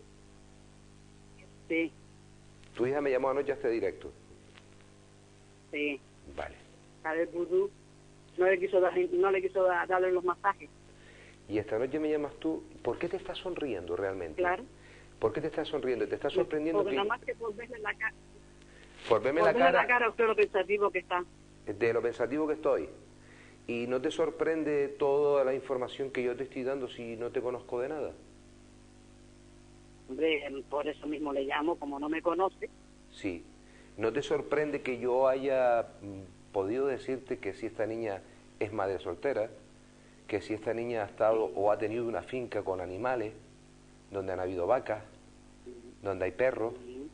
Sí, Tu hija me llamó anoche a este directo. sí. Vale. A ver, vudú. No le quiso, dar, no le quiso dar- darle los masajes. Y esta noche me llamas tú. ¿Por qué te estás sonriendo realmente? Claro. ¿Por qué te estás sonriendo? ¿Te está sorprendiendo Porque que, nada más que por verle la cara, por verme por la verle cara, la cara a usted lo pensativo que está. de lo pensativo que estoy? ¿Y no te sorprende toda la información que yo te estoy dando si no te conozco de nada? Hombre, por eso mismo le llamo, como no me conoce. Sí. ¿No te sorprende que yo haya mm, podido decirte que si esta niña es madre soltera, que si esta niña ha estado o ha tenido una finca con animales, donde han habido vacas, donde hay perros?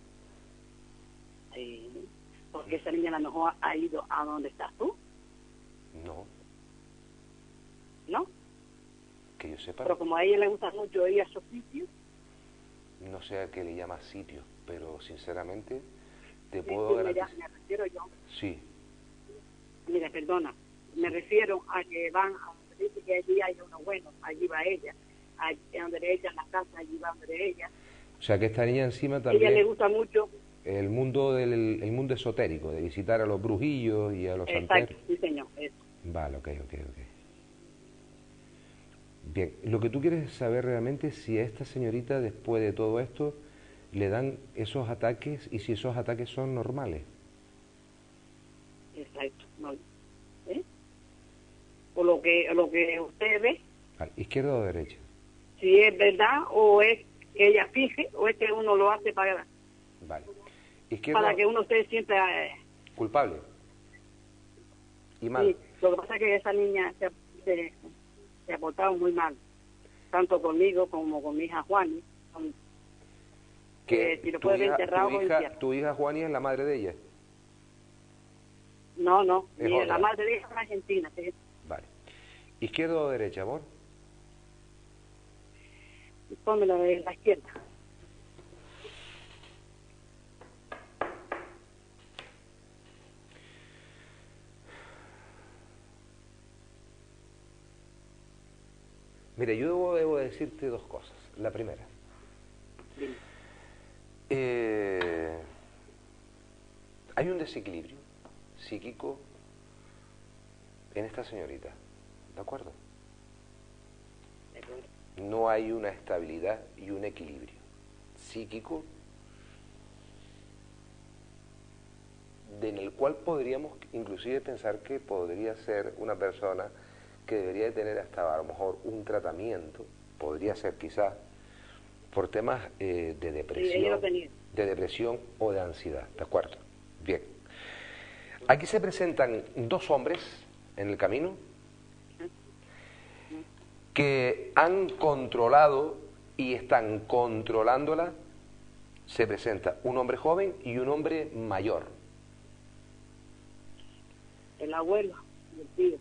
Sí. Porque esa niña a lo mejor ha ido a donde estás tú, No, ¿no? que yo sepa, Pero como a ella le gusta mucho ir a esos sitios, no sé a qué le llamas sitio, pero sinceramente te sí, puedo sí, mira, garantizar. me refiero yo, Sí, mira, perdona, me refiero a que van a donde dice que allí hay uno bueno, allí va ella, allí donde ella, en la casa, allí va donde ella. O sea que esta niña encima A ella le también, gusta mucho, el mundo del el mundo esotérico, de visitar a los brujillos y a los exacto, santeros. sí señor, eso. Vale, ok, ok, ok. Bien, lo que tú quieres saber realmente es si a esta señorita, después de todo esto, le dan esos ataques y si esos ataques son normales. Exacto, no, ¿eh? O lo que, lo que usted ve, Vale, ¿izquierda o derecha? si es verdad o es que ella fije o es que uno lo hace para, Vale. ¿Izquierda para o- que uno esté siempre... eh, culpable? ¿Y mal? sí, lo que pasa es que esa niña se, se, se ha portado muy mal, tanto conmigo como con mi hija Juani. Con- que si lo tu puede ver hija, enterrado tu o hija, infierno. tu hija Juani es la madre de ella. No, no, Es ni otra. la madre de ella es una argentina. Sí. Vale. ¿Izquierda o derecha, amor? Pónmelo de la izquierda. Mire, yo debo, debo decirte dos cosas. La primera, Dime. eh, hay un desequilibrio psíquico en esta señorita, ¿de acuerdo? No hay una estabilidad y un equilibrio psíquico en el cual podríamos inclusive pensar que podría ser una persona que debería de tener hasta a lo mejor un tratamiento, podría ser quizás por temas eh, de Sí, ella depresión, lo tenía. de depresión o de ansiedad, ¿de acuerdo? Bien. Aquí se presentan dos hombres en el camino que han controlado y están controlándola. Se presenta un hombre joven y un hombre mayor. El abuelo, el tío.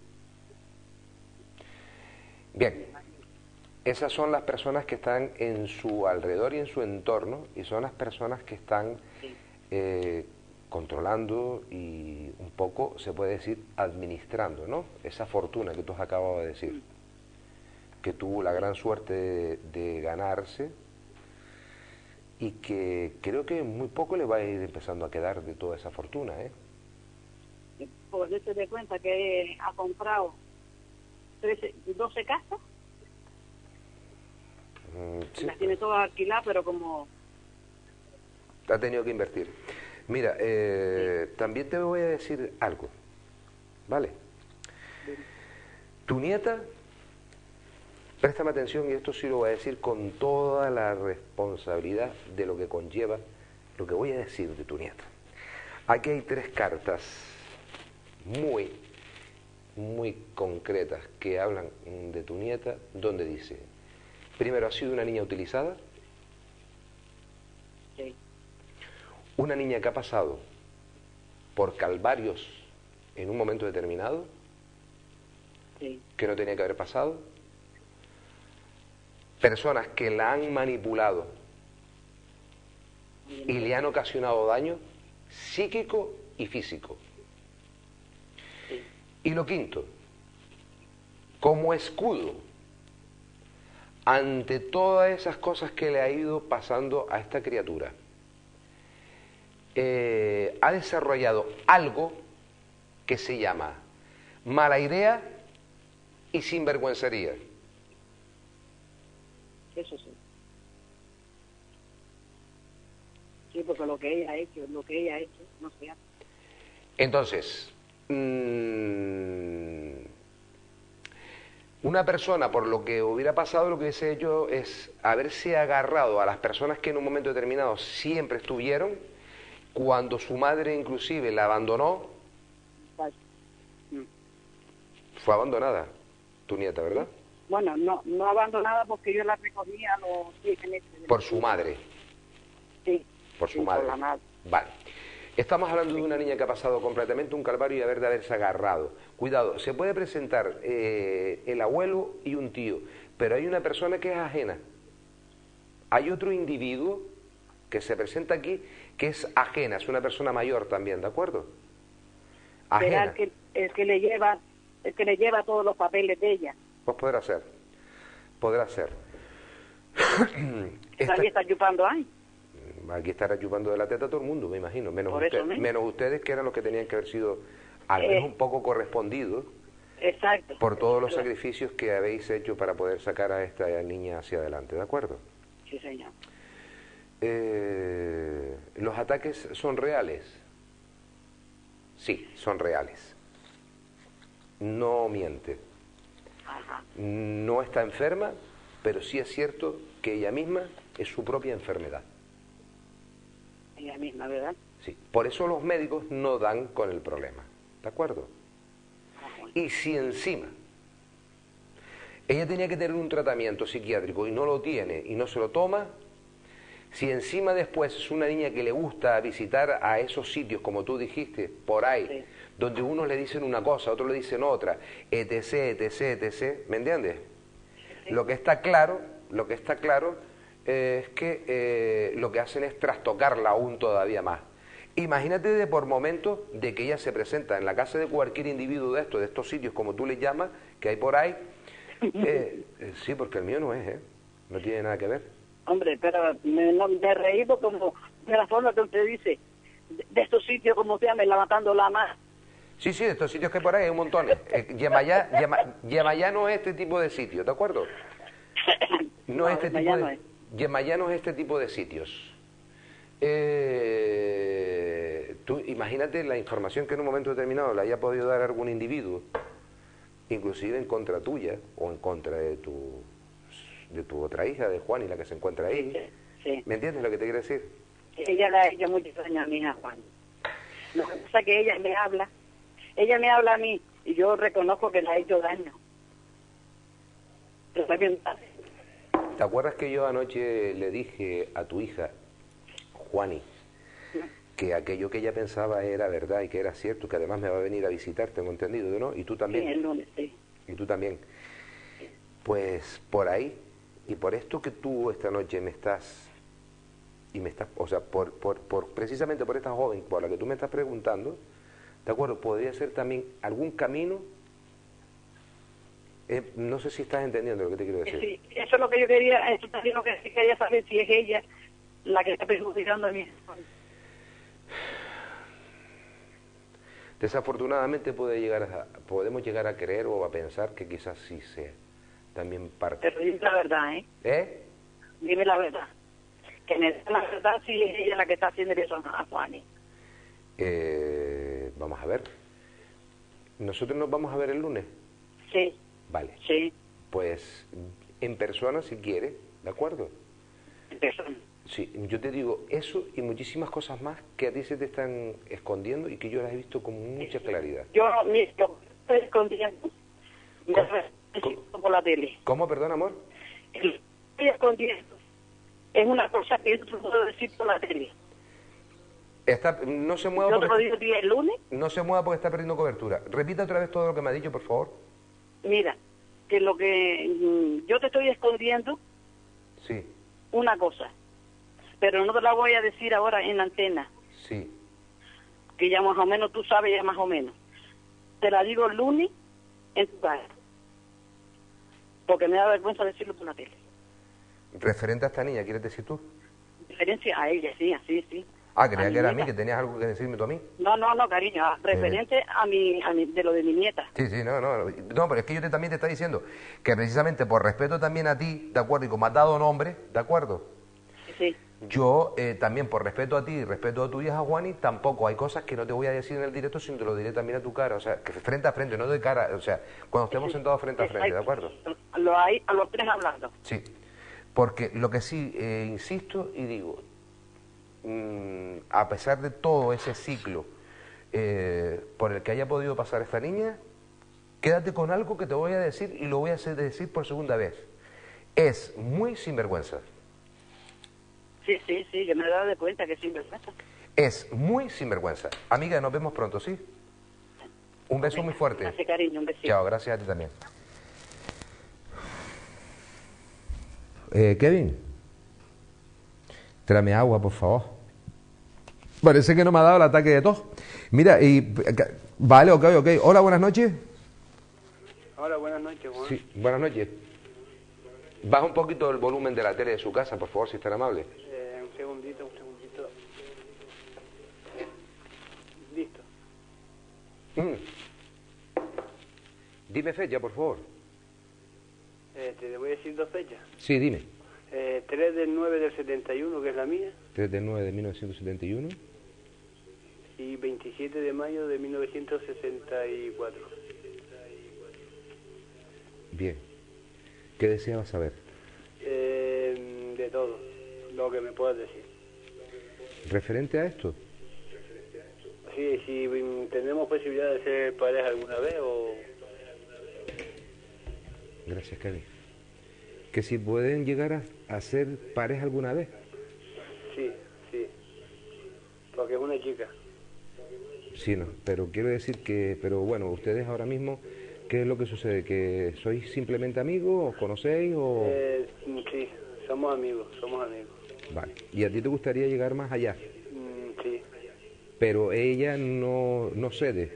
Bien, esas son las personas que están en su alrededor y en su entorno y son las personas que están eh, controlando y un poco, se puede decir, administrando, ¿no? Esa fortuna que tú has acabado de decir, que tuvo la gran suerte de, de ganarse y que creo que muy poco le va a ir empezando a quedar de toda esa fortuna, ¿eh? Por eso te cuenta que ha comprado trece, doce casas, Mm, sí, las tiene todas alquiladas, pero como... ha tenido que invertir. Mira, eh, también te voy a decir algo, ¿vale? Tu nieta, préstame atención y esto sí lo voy a decir con toda la responsabilidad de lo que conlleva lo que voy a decir de tu nieta. Aquí hay tres cartas muy, muy concretas que hablan de tu nieta, donde dice, primero, ha sido una niña utilizada, Sí, una niña que ha pasado por calvarios en un momento determinado, sí, que no tenía que haber pasado, personas que la han manipulado y le han ocasionado daño psíquico y físico. sí. Y lo quinto, como escudo ante todas esas cosas que le ha ido pasando a esta criatura, eh, ha desarrollado algo que se llama mala idea y sinvergüencería. Eso sí. Sí, porque lo que ella ha hecho, lo que ella ha hecho, no se hace. Entonces, mmm, una persona, por lo que hubiera pasado, lo que hubiese hecho es haberse agarrado a las personas que en un momento determinado siempre estuvieron, cuando su madre inclusive la abandonó, Exacto. Mm. fue abandonada, tu nieta, ¿verdad? Bueno, no, no abandonada porque yo la recogía a los siete meses. de Por la su vida. madre, Sí. por su Sí, madre. Por la madre. Vale. Estamos hablando de una niña que ha pasado completamente un calvario y haber de haberse agarrado. Cuidado, se puede presentar eh, el abuelo y un tío, pero hay una persona que es ajena. Hay otro individuo que se presenta aquí que es ajena, es una persona mayor también, ¿de acuerdo? Será Ajena. el que, el que le lleva, el que le lleva todos los papeles de ella. Pues podrá ser, podrá ser. Esta... Aquí está chupando ahí. Aquí estará chupando de la teta todo el mundo, me imagino, menos, Por usted, eso mismo. menos ustedes que eran los que tenían que haber sido al menos Eh, un poco correspondidos Exacto. por todos los Claro. sacrificios que habéis hecho para poder sacar a esta niña hacia adelante, ¿de acuerdo? Sí, señor. Eh, ¿Los ataques son reales? Sí, son reales. No miente. Ajá. No está enferma, pero sí es cierto que ella misma es su propia enfermedad. Ella misma, ¿verdad? Sí. Por eso los médicos no dan con el problema, ¿de acuerdo? Ajá. Y si encima ella tenía que tener un tratamiento psiquiátrico y no lo tiene y no se lo toma, si encima después es una niña que le gusta visitar a esos sitios, como tú dijiste, por ahí, Sí. donde unos le dicen una cosa, otros le dicen otra, etc, etc, etc, ¿me entiendes? Sí. Lo que está claro, lo que está claro eh, es que eh, lo que hacen es trastocarla aún todavía más. Imagínate de por momentos de que ella se presenta en la casa de cualquier individuo de estos, de estos sitios como tú les llamas, que hay por ahí. Eh, eh, sí, porque el mío no es, ¿eh? No tiene nada que ver. Hombre, pero me, no, me reí por como de la forma que usted dice, de, de estos sitios como usted me la matando la más. Sí, sí, de estos sitios que hay por ahí hay un montón. Eh, Yemayá, Yema- Yemayá no es este tipo de sitios, ¿de acuerdo? No es este tipo Yemayá de... no es. Yemayá no es este tipo de sitios. Eh, tú imagínate la información que en un momento determinado le haya podido dar algún individuo, inclusive en contra tuya o en contra de tu de tu otra hija, de Juan, y la que se encuentra ahí. Sí. ¿Me entiendes lo que te quiero decir? Ella le ha hecho muchos años a mi hija Juan. Lo que pasa es que ella me habla, ella me habla a mí y yo reconozco que le ha hecho daño. Pero también, ¿Te acuerdas que yo anoche le dije a tu hija, Juani, que aquello que ella pensaba era verdad y que era cierto, que además me va a venir a visitar, tengo entendido, ¿no? Y tú sí, también. el lunes, sí. Y tú también. Pues por ahí, y por esto que tú esta noche me estás, y me estás, o sea, por, por, por precisamente por esta joven por la que tú me estás preguntando, ¿de acuerdo? Podría ser también algún camino, eh, no sé si estás entendiendo lo que te quiero decir. Sí, eso es lo que yo quería, eso también lo que quería saber, si es ella la que está perjudicando a mí. Desafortunadamente puede llegar a, podemos llegar a creer o a pensar que quizás sí sea también parte. Pero dime la verdad, ¿eh? ¿Eh? Dime la verdad. Que me diga la verdad si es ella la que está haciendo eso a Juani. Eh, vamos a ver. ¿Nosotros nos vamos a ver el lunes? Sí, Vale. sí, Pues en persona si quiere, ¿de acuerdo? en persona. Sí, yo te digo eso y muchísimas cosas más que a ti se te están escondiendo y que yo las he visto con mucha claridad. Yo, mira, yo estoy escondiendo. Mira, ¿Cómo? por la tele. ¿Cómo, perdón, amor? El- Estoy escondiendo. Es una cosa que yo no puedo decir por la tele. Está, no se mueva Yo te lo porque, digo día el lunes. no se mueva porque está perdiendo cobertura. Repita otra vez todo lo que me ha dicho, por favor. Mira, que lo que mm, yo te estoy escondiendo Sí, una cosa, pero no te la voy a decir ahora en la antena, sí. que ya más o menos tú sabes ya más o menos. Te la digo el lunes en tu casa, porque me da vergüenza decirlo por la tele. Referente a esta niña, ¿quieres decir tú? Diferencia a ella, sí, así, sí. Ah, creía A mi que era a mí, nieta. que tenías algo que decirme tú a mí. No, no, no, cariño, ah, referente a mi, a mi, de lo de mi nieta. Sí, sí, no, no, no, pero es que yo te, también te está diciendo que precisamente por respeto también a ti, ¿de acuerdo? Y como has dado nombre, ¿de acuerdo? Sí, sí. Yo eh, también por respeto a ti y respeto a tu hija Juani, tampoco hay cosas que no te voy a decir en el directo, sino te lo diré también a tu cara, o sea, que frente a frente, no de cara, o sea, cuando estemos sentados frente a frente, ¿de acuerdo? Lo hay a los tres hablando. Sí, porque lo que sí, eh, insisto y digo, mmm, a pesar de todo ese ciclo eh, por el que haya podido pasar esta niña, quédate con algo que te voy a decir y lo voy a hacer decir por segunda vez. Es muy sinvergüenza. Sí, sí, sí, yo me he dado de cuenta que sí, ¿verdad? Es muy sinvergüenza. Amiga, nos vemos pronto, ¿sí? Un beso muy fuerte. Gracias, cariño, un besito. Chao, gracias a ti también. Eh, Kevin, tráeme agua, por favor. Parece que no me ha dado el ataque de tos. Mira, y... Vale, ok, ok. Hola, buenas noches. Hola, buenas noches, Juan. Sí, buenas noches. Baja un poquito el volumen de la tele de su casa, por favor, si es tan amable. Eh, un segundito, un segundito. Listo. Mm. Dime fecha, por favor. Eh, te voy a decir dos fechas. Sí, dime. Eh, tres del nueve del setenta y uno, que es la mía, tres del nueve de mil novecientos setenta y uno. y veintisiete de mayo de mil novecientos sesenta y cuatro. Bien. ¿Qué deseabas saber? Eh, de todo, lo que me puedas decir. ¿Referente a esto? Sí, si mm, tenemos posibilidad de ser pareja alguna vez o... Gracias, Cali. ¿Que si pueden llegar a, a ser pareja alguna vez? Sí, sí. Porque es una chica. Sí, no, pero quiero decir que, pero bueno, ustedes ahora mismo, ¿qué es lo que sucede? ¿Que sois simplemente amigos, os conocéis o...? Eh, sí, somos amigos, somos amigos. Vale, ¿y a ti te gustaría llegar más allá? Mm, sí, Pero ella no, no cede.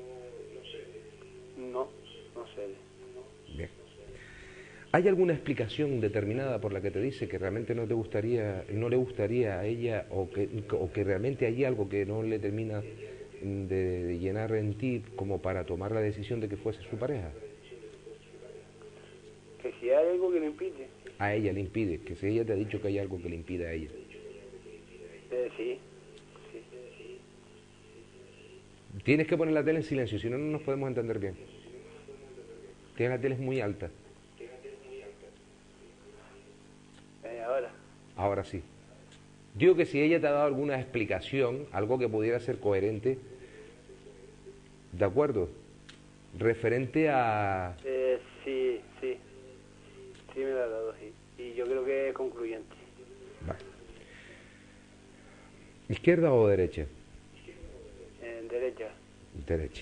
no, no sé. Bien. ¿Hay alguna explicación determinada por la que te dice que realmente no te gustaría, no le gustaría a ella o que, o que realmente hay algo que no le termina de, de llenar en ti como para tomar la decisión de que fuese su pareja? Que si hay algo que lo impide. A ella le impide, que si ella te ha dicho que hay algo que le impide a ella. Eh, sí, sí. Tienes que poner la tele en silencio, si no, no nos podemos entender bien. Que la tele es muy alta. Eh, ahora. Ahora sí. Digo que si ella te ha dado alguna explicación, algo que pudiera ser coherente, ¿de acuerdo? Referente a... Eh, sí, sí. Sí me lo ha dado, sí. Y yo creo que es concluyente. Vale. ¿Izquierda o derecha? En derecha. Derecha.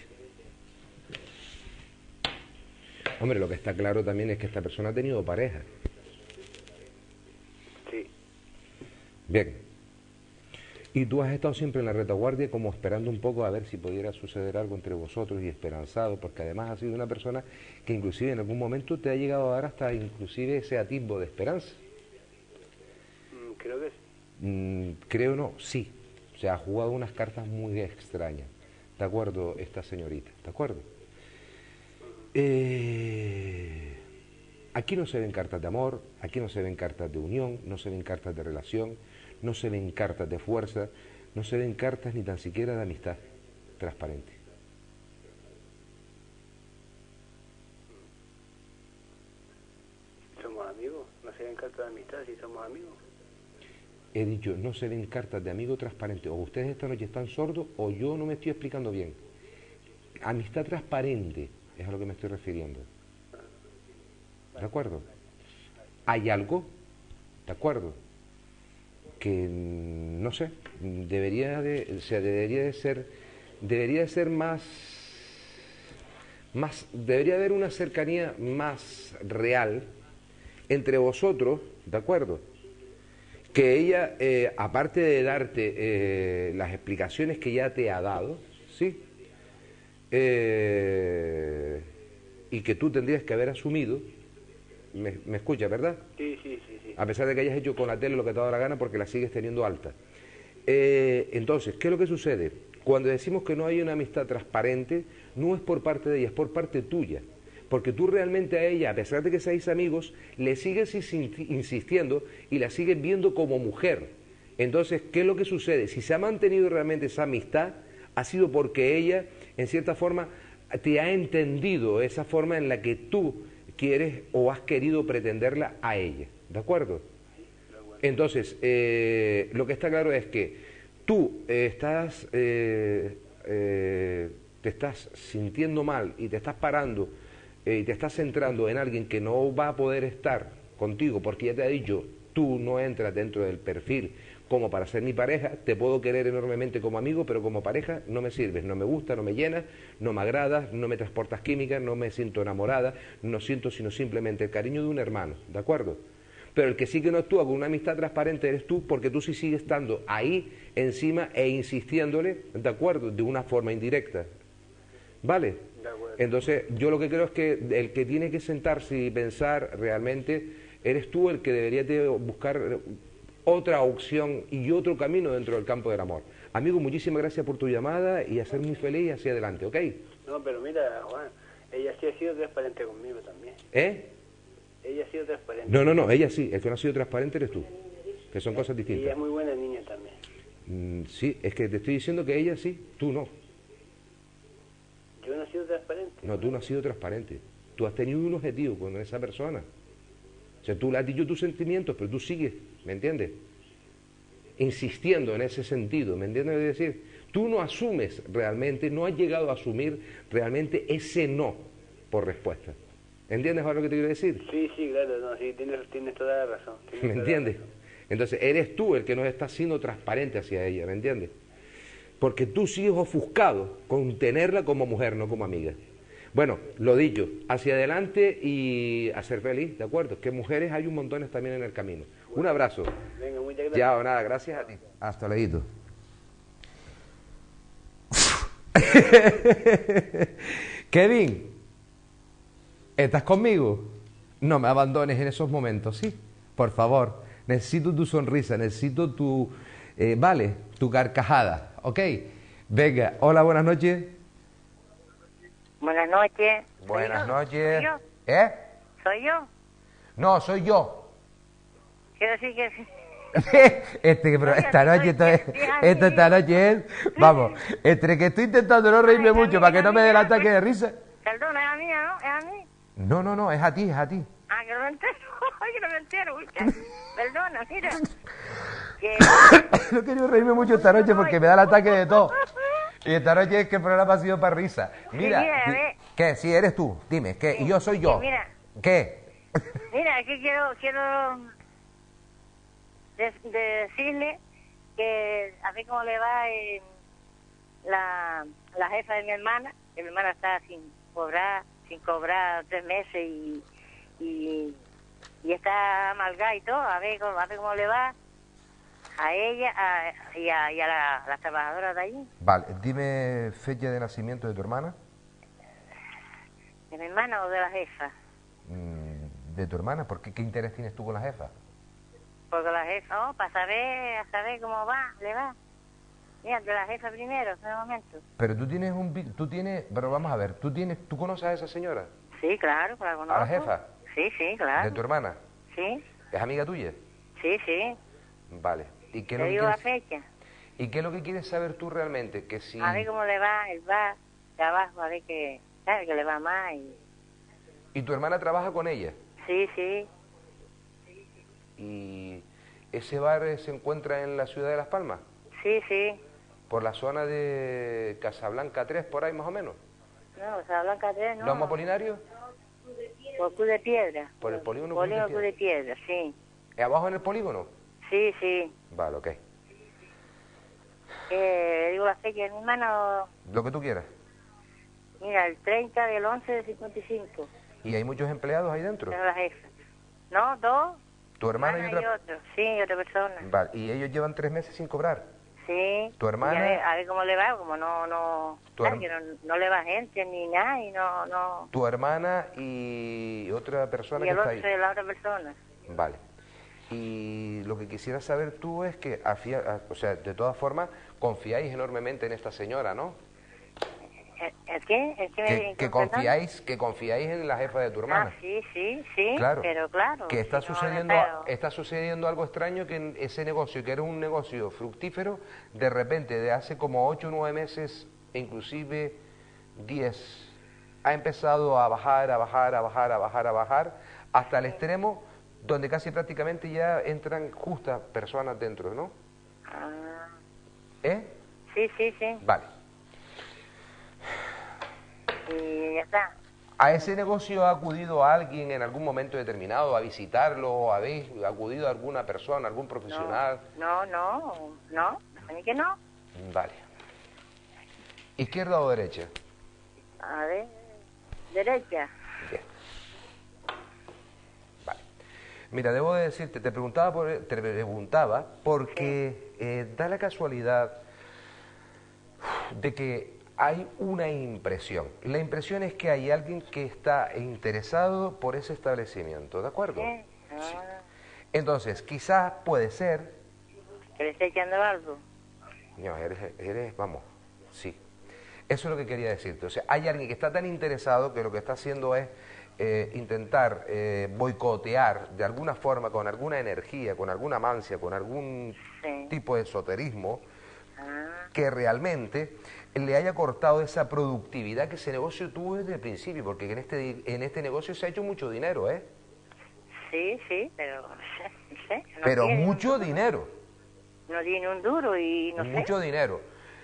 Hombre, lo que está claro también es que esta persona ha tenido pareja. Sí. Bien. Y tú has estado siempre en la retaguardia como esperando un poco a ver si pudiera suceder algo entre vosotros y esperanzado, porque además has sido una persona que inclusive en algún momento te ha llegado a dar hasta inclusive ese atisbo de esperanza. Mm, creo que sí. Mm, creo no, sí. O sea, ha jugado unas cartas muy extrañas. ¿De acuerdo, esta señorita? ¿De acuerdo? Eh, aquí no se ven cartas de amor, aquí no se ven cartas de unión, no se ven cartas de relación, no se ven cartas de fuerza, no se ven cartas ni tan siquiera de amistad transparente. Somos amigos. No se ven cartas de amistad si somos amigos. He dicho, no se ven cartas de amigo transparente. O ustedes esta noche están sordos o yo no me estoy explicando bien. Amistad transparente es a lo que me estoy refiriendo. ¿De acuerdo? Hay algo, ¿de acuerdo? Que, no sé, debería de, o sea, debería de ser, debería de ser más, más, debería haber una cercanía más real entre vosotros, ¿de acuerdo? Que ella, eh, aparte de darte eh, las explicaciones que ya te ha dado, ¿sí? Eh, y que tú tendrías que haber asumido, me, me escuchas, ¿verdad? Sí, sí, sí, sí. A pesar de que hayas hecho con la tele lo que te ha dado la gana porque la sigues teniendo alta. Eh, entonces, ¿qué es lo que sucede? Cuando decimos que no hay una amistad transparente, no es por parte de ella, es por parte tuya. Porque tú realmente a ella, a pesar de que seáis amigos, le sigues insistiendo y la sigues viendo como mujer. Entonces, ¿qué es lo que sucede? Si se ha mantenido realmente esa amistad, ha sido porque ella, en cierta forma, te ha entendido esa forma en la que tú quieres o has querido pretenderla a ella. ¿De acuerdo? Entonces, eh, lo que está claro es que tú eh, estás, eh, eh, te estás sintiendo mal y te estás parando eh, y te estás centrando en alguien que no va a poder estar contigo porque ya te ha dicho, tú no entras dentro del perfil como para ser mi pareja, te puedo querer enormemente como amigo, pero como pareja no me sirves, no me gusta, no me llenas, no me agradas, no me transportas química, no me siento enamorada, no siento sino simplemente el cariño de un hermano, ¿de acuerdo? Pero el que sí que no actúa con una amistad transparente eres tú, porque tú sí sigues estando ahí encima e insistiéndole, ¿de acuerdo? De una forma indirecta. ¿Vale? De acuerdo. Entonces, yo lo que creo es que el que tiene que sentarse y pensar realmente, eres tú el que debería de buscar otra opción y otro camino dentro del campo del amor. Amigo, muchísimas gracias por tu llamada y a ser muy feliz y hacia adelante, ¿ok? No, pero mira, Juan, ella sí ha sido transparente conmigo también. ¿Eh? Ella ha sido transparente. No, no, no, ella sí, el que no ha sido transparente eres tú, que son cosas Y ella distintas. es muy buena niña también. Mm, sí, es que te estoy diciendo que ella sí, tú no. Yo no he sido transparente. No, tú no has sido transparente. Tú has tenido un objetivo con esa persona. O sea, tú le has dicho tus sentimientos, pero tú sigues, ¿me entiendes? Insistiendo en ese sentido, ¿me entiendes? Es decir, tú no asumes realmente, no has llegado a asumir realmente ese no por respuesta. ¿Entiendes ahora lo que te quiero decir? Sí, sí, claro, no, sí, tienes, tienes toda la razón. tienes ¿Me toda la entiendes? razón. Entonces, eres tú el que no está siendo transparente hacia ella, ¿me entiendes? Porque tú sigues ofuscado con tenerla como mujer, no como amiga. Bueno, lo dicho, hacia adelante y a ser feliz, ¿de acuerdo? Que mujeres hay un montón también en el camino. Un abrazo. Venga, muchas gracias. Ya, nada, gracias a ti. Hasta luego. Kevin, ¿estás conmigo? No me abandones en esos momentos, ¿sí? Por favor, necesito tu sonrisa, necesito tu, eh, vale, tu carcajada, ¿ok? Venga, hola, buenas noches. Buenas noches. Buenas ¿Soy yo? noches. ¿Soy yo? ¿Eh? ¿Soy yo? No, soy yo. Quiero decir que sí. Este, pero Oiga, esta sí, noche, soy- esto es- sí, sí, esta, esta noche es, vamos, entre que estoy intentando no reírme Ay, mucho a mí, para que a no mí, me dé el a ataque mí. de risa. Perdona, es a mí, ¿no? Es a mí. No, no, no, es a ti, es a ti. Ah, que no me entero. Ay, que no me entero. Uy, que- Perdona, mira. Que... No he querido reírme mucho esta noche porque me da el ataque de todo. Y esta noche es que el programa ha sido para risa. Mira, Sí, mira, di- ve. ¿qué? Sí, eres tú, dime, ¿qué? Sí, Y yo soy sí, yo. mira. ¿Qué? Mira, es que quiero, quiero de- de decirle que a ver cómo le va eh, la, la jefa de mi hermana, que mi hermana está sin cobrar, sin cobrar tres meses y, y, y está amargada y todo, a ver, cómo- a ver cómo le va a ella a, y a, y a la- las trabajadoras de allí, Vale, dime fecha de nacimiento de tu hermana. de mi hermana o de la jefa, Mm, ¿De tu hermana? ¿Por qué? ¿Qué interés tienes tú con la jefa? porque la jefa, oh, para saber, a saber cómo va, le va. Mira, de la jefa primero, en un momento. Pero tú tienes un... vi- Tú tienes... Pero vamos a ver, ¿tú tienes... ¿Tú conoces a esa señora? Sí, claro, que la conozco. ¿A la jefa? Sí, sí, claro. ¿De tu hermana? Sí, ¿Es amiga tuya? sí, sí. Vale. ¿Y qué, es lo Te que digo la quieres... fecha. ¿Y qué es lo que quieres saber tú realmente? Que si... A ver cómo le va el bar de abajo, a ver que, ¿sabes? Que le va más. Y... ¿Y tu hermana trabaja con ella? Sí, sí. ¿Y ese bar eh, se encuentra en la ciudad de Las Palmas? Sí, sí. ¿Por la zona de Casablanca tres, por ahí más o menos? No, o sea, Blanca tres, no. ¿Lomo Apolinario? Por Cruz de Piedra. Por el polígono Cruz de Polígono Cruz de Piedra. Piedra, sí. ¿Es abajo en el polígono? Sí, sí. Vale, ok. Eh, digo la fecha de mi hermano, Lo que tú quieras. mira, el treinta del once del cincuenta y cinco. ¿Y hay muchos empleados ahí dentro? Tengo la jefa. No, dos. ¿Tu hermana y Hermana otra...? otro. Sí, otra persona. Vale, ¿y ellos llevan tres meses sin cobrar? Sí. ¿Tu hermana? Y A ver, a ver cómo le va, como no, no, Tu ¿sabes? herm- Que no, no le va gente ni nada y no, no. ¿Tu hermana y otra persona Y que el está otro ahí? es la otra persona. Vale. Y lo que quisiera saber tú es que, afia- a- o sea, de todas formas, confiáis enormemente en esta señora, ¿no? ¿El, el qué? ¿El qué me Que, dice? que ¿Perdón? confiáis, que confiáis en la jefa de tu hermana. Ah, sí, sí, sí, Claro. pero claro. Que está si no, sucediendo, pero- está sucediendo algo extraño, que en ese negocio, que era un negocio fructífero, de repente, de hace como ocho o nueve meses, e inclusive diez, ha empezado a bajar, a bajar, a bajar, a bajar, a bajar, hasta el extremo donde casi prácticamente ya entran justas personas dentro, ¿no? Ah, ¿Eh? sí, sí, sí. Vale. Y ya está. ¿A ese negocio ha acudido alguien en algún momento determinado a visitarlo? ¿Habéis acudido a alguna persona, algún profesional? No, no, no, a mí que no. Vale. ¿Izquierda o derecha? A ver, derecha. Bien. Vale. Mira, debo de decirte, te preguntaba, por, te preguntaba porque eh, da la casualidad de que Hay una impresión. La impresión es que hay alguien que está interesado por ese establecimiento, ¿de acuerdo? ¿Sí? Ah. Sí. Entonces, quizás puede ser... ¿Que le está echando algo? No, eres, eres, vamos, sí. Eso es lo que quería decirte. O sea, hay alguien que está tan interesado que lo que está haciendo es eh, intentar eh, boicotear de alguna forma, con alguna energía, con alguna mancia, con algún Sí. tipo de esoterismo, Ah, que realmente le haya cortado esa productividad que ese negocio tuvo desde el principio, porque en este, en este negocio se ha hecho mucho dinero, ¿eh? sí, sí, pero no sé. No Pero tiene mucho un duro. dinero, No tiene un duro y no mucho sé. dinero.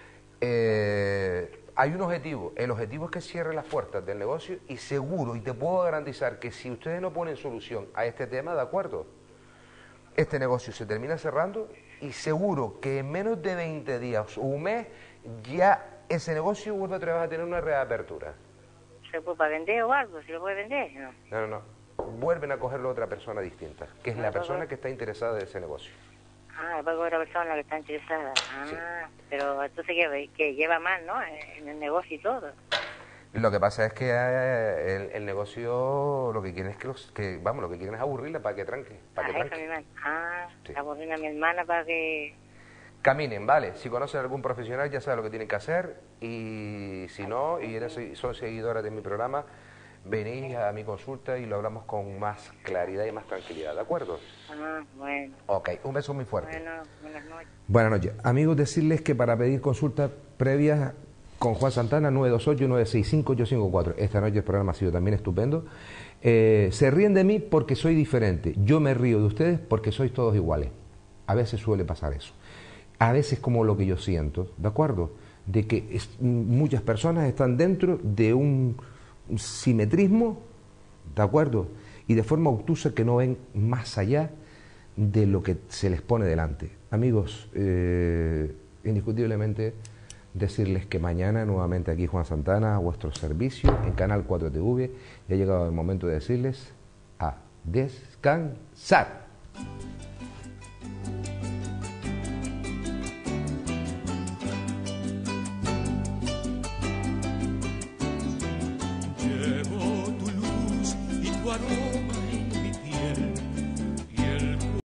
Eh, hay un objetivo, el objetivo es que cierre las puertas del negocio y seguro, y te puedo garantizar que si ustedes no ponen solución a este tema, ¿de acuerdo? Este negocio se termina cerrando y seguro que en menos de veinte días o un mes ya ese negocio vuelve otra vez a tener una reapertura. ¿Se puede para vender o algo? ¿Se lo puede vender? No. No, no, no. Vuelven a cogerlo a otra persona distinta, que es Ah, la todo. persona que está interesada en ese negocio. Ah, para otra persona que está interesada. Ah, Sí. pero entonces que, que lleva más, ¿no? En el negocio y todo. Lo que pasa es que eh, el, el negocio lo que quieren es que, los, que, vamos, lo que quieren es aburrirla para que tranque, para que Ah, esa tranque. mi hermana. Ah, Sí. aburrir a mi hermana para que... Caminen, vale. Si conocen a algún profesional ya saben lo que tienen que hacer y si no, y eres, son seguidoras de mi programa, venís a mi consulta y lo hablamos con más claridad y más tranquilidad, ¿de acuerdo? Ah, bueno. Ok, un beso muy fuerte. Bueno, buenas noches. Buenas noches. Amigos, decirles que para pedir consultas previas con Juan Santana, nueve dos ocho, nueve seis cinco, ocho cinco cuatro. Esta noche el programa ha sido también estupendo. Eh, se ríen de mí porque soy diferente. Yo me río de ustedes porque sois todos iguales. A veces suele pasar eso. A veces como lo que yo siento, ¿de acuerdo? De que es, muchas personas están dentro de un simetrismo, ¿de acuerdo? Y de forma obtusa que no ven más allá de lo que se les pone delante. Amigos, eh, indiscutiblemente decirles que mañana nuevamente aquí Juan Santana a vuestro servicio en Canal cuatro T V. Ya ha llegado el momento de decirles a descansar. Llevo tu luz y tu aroma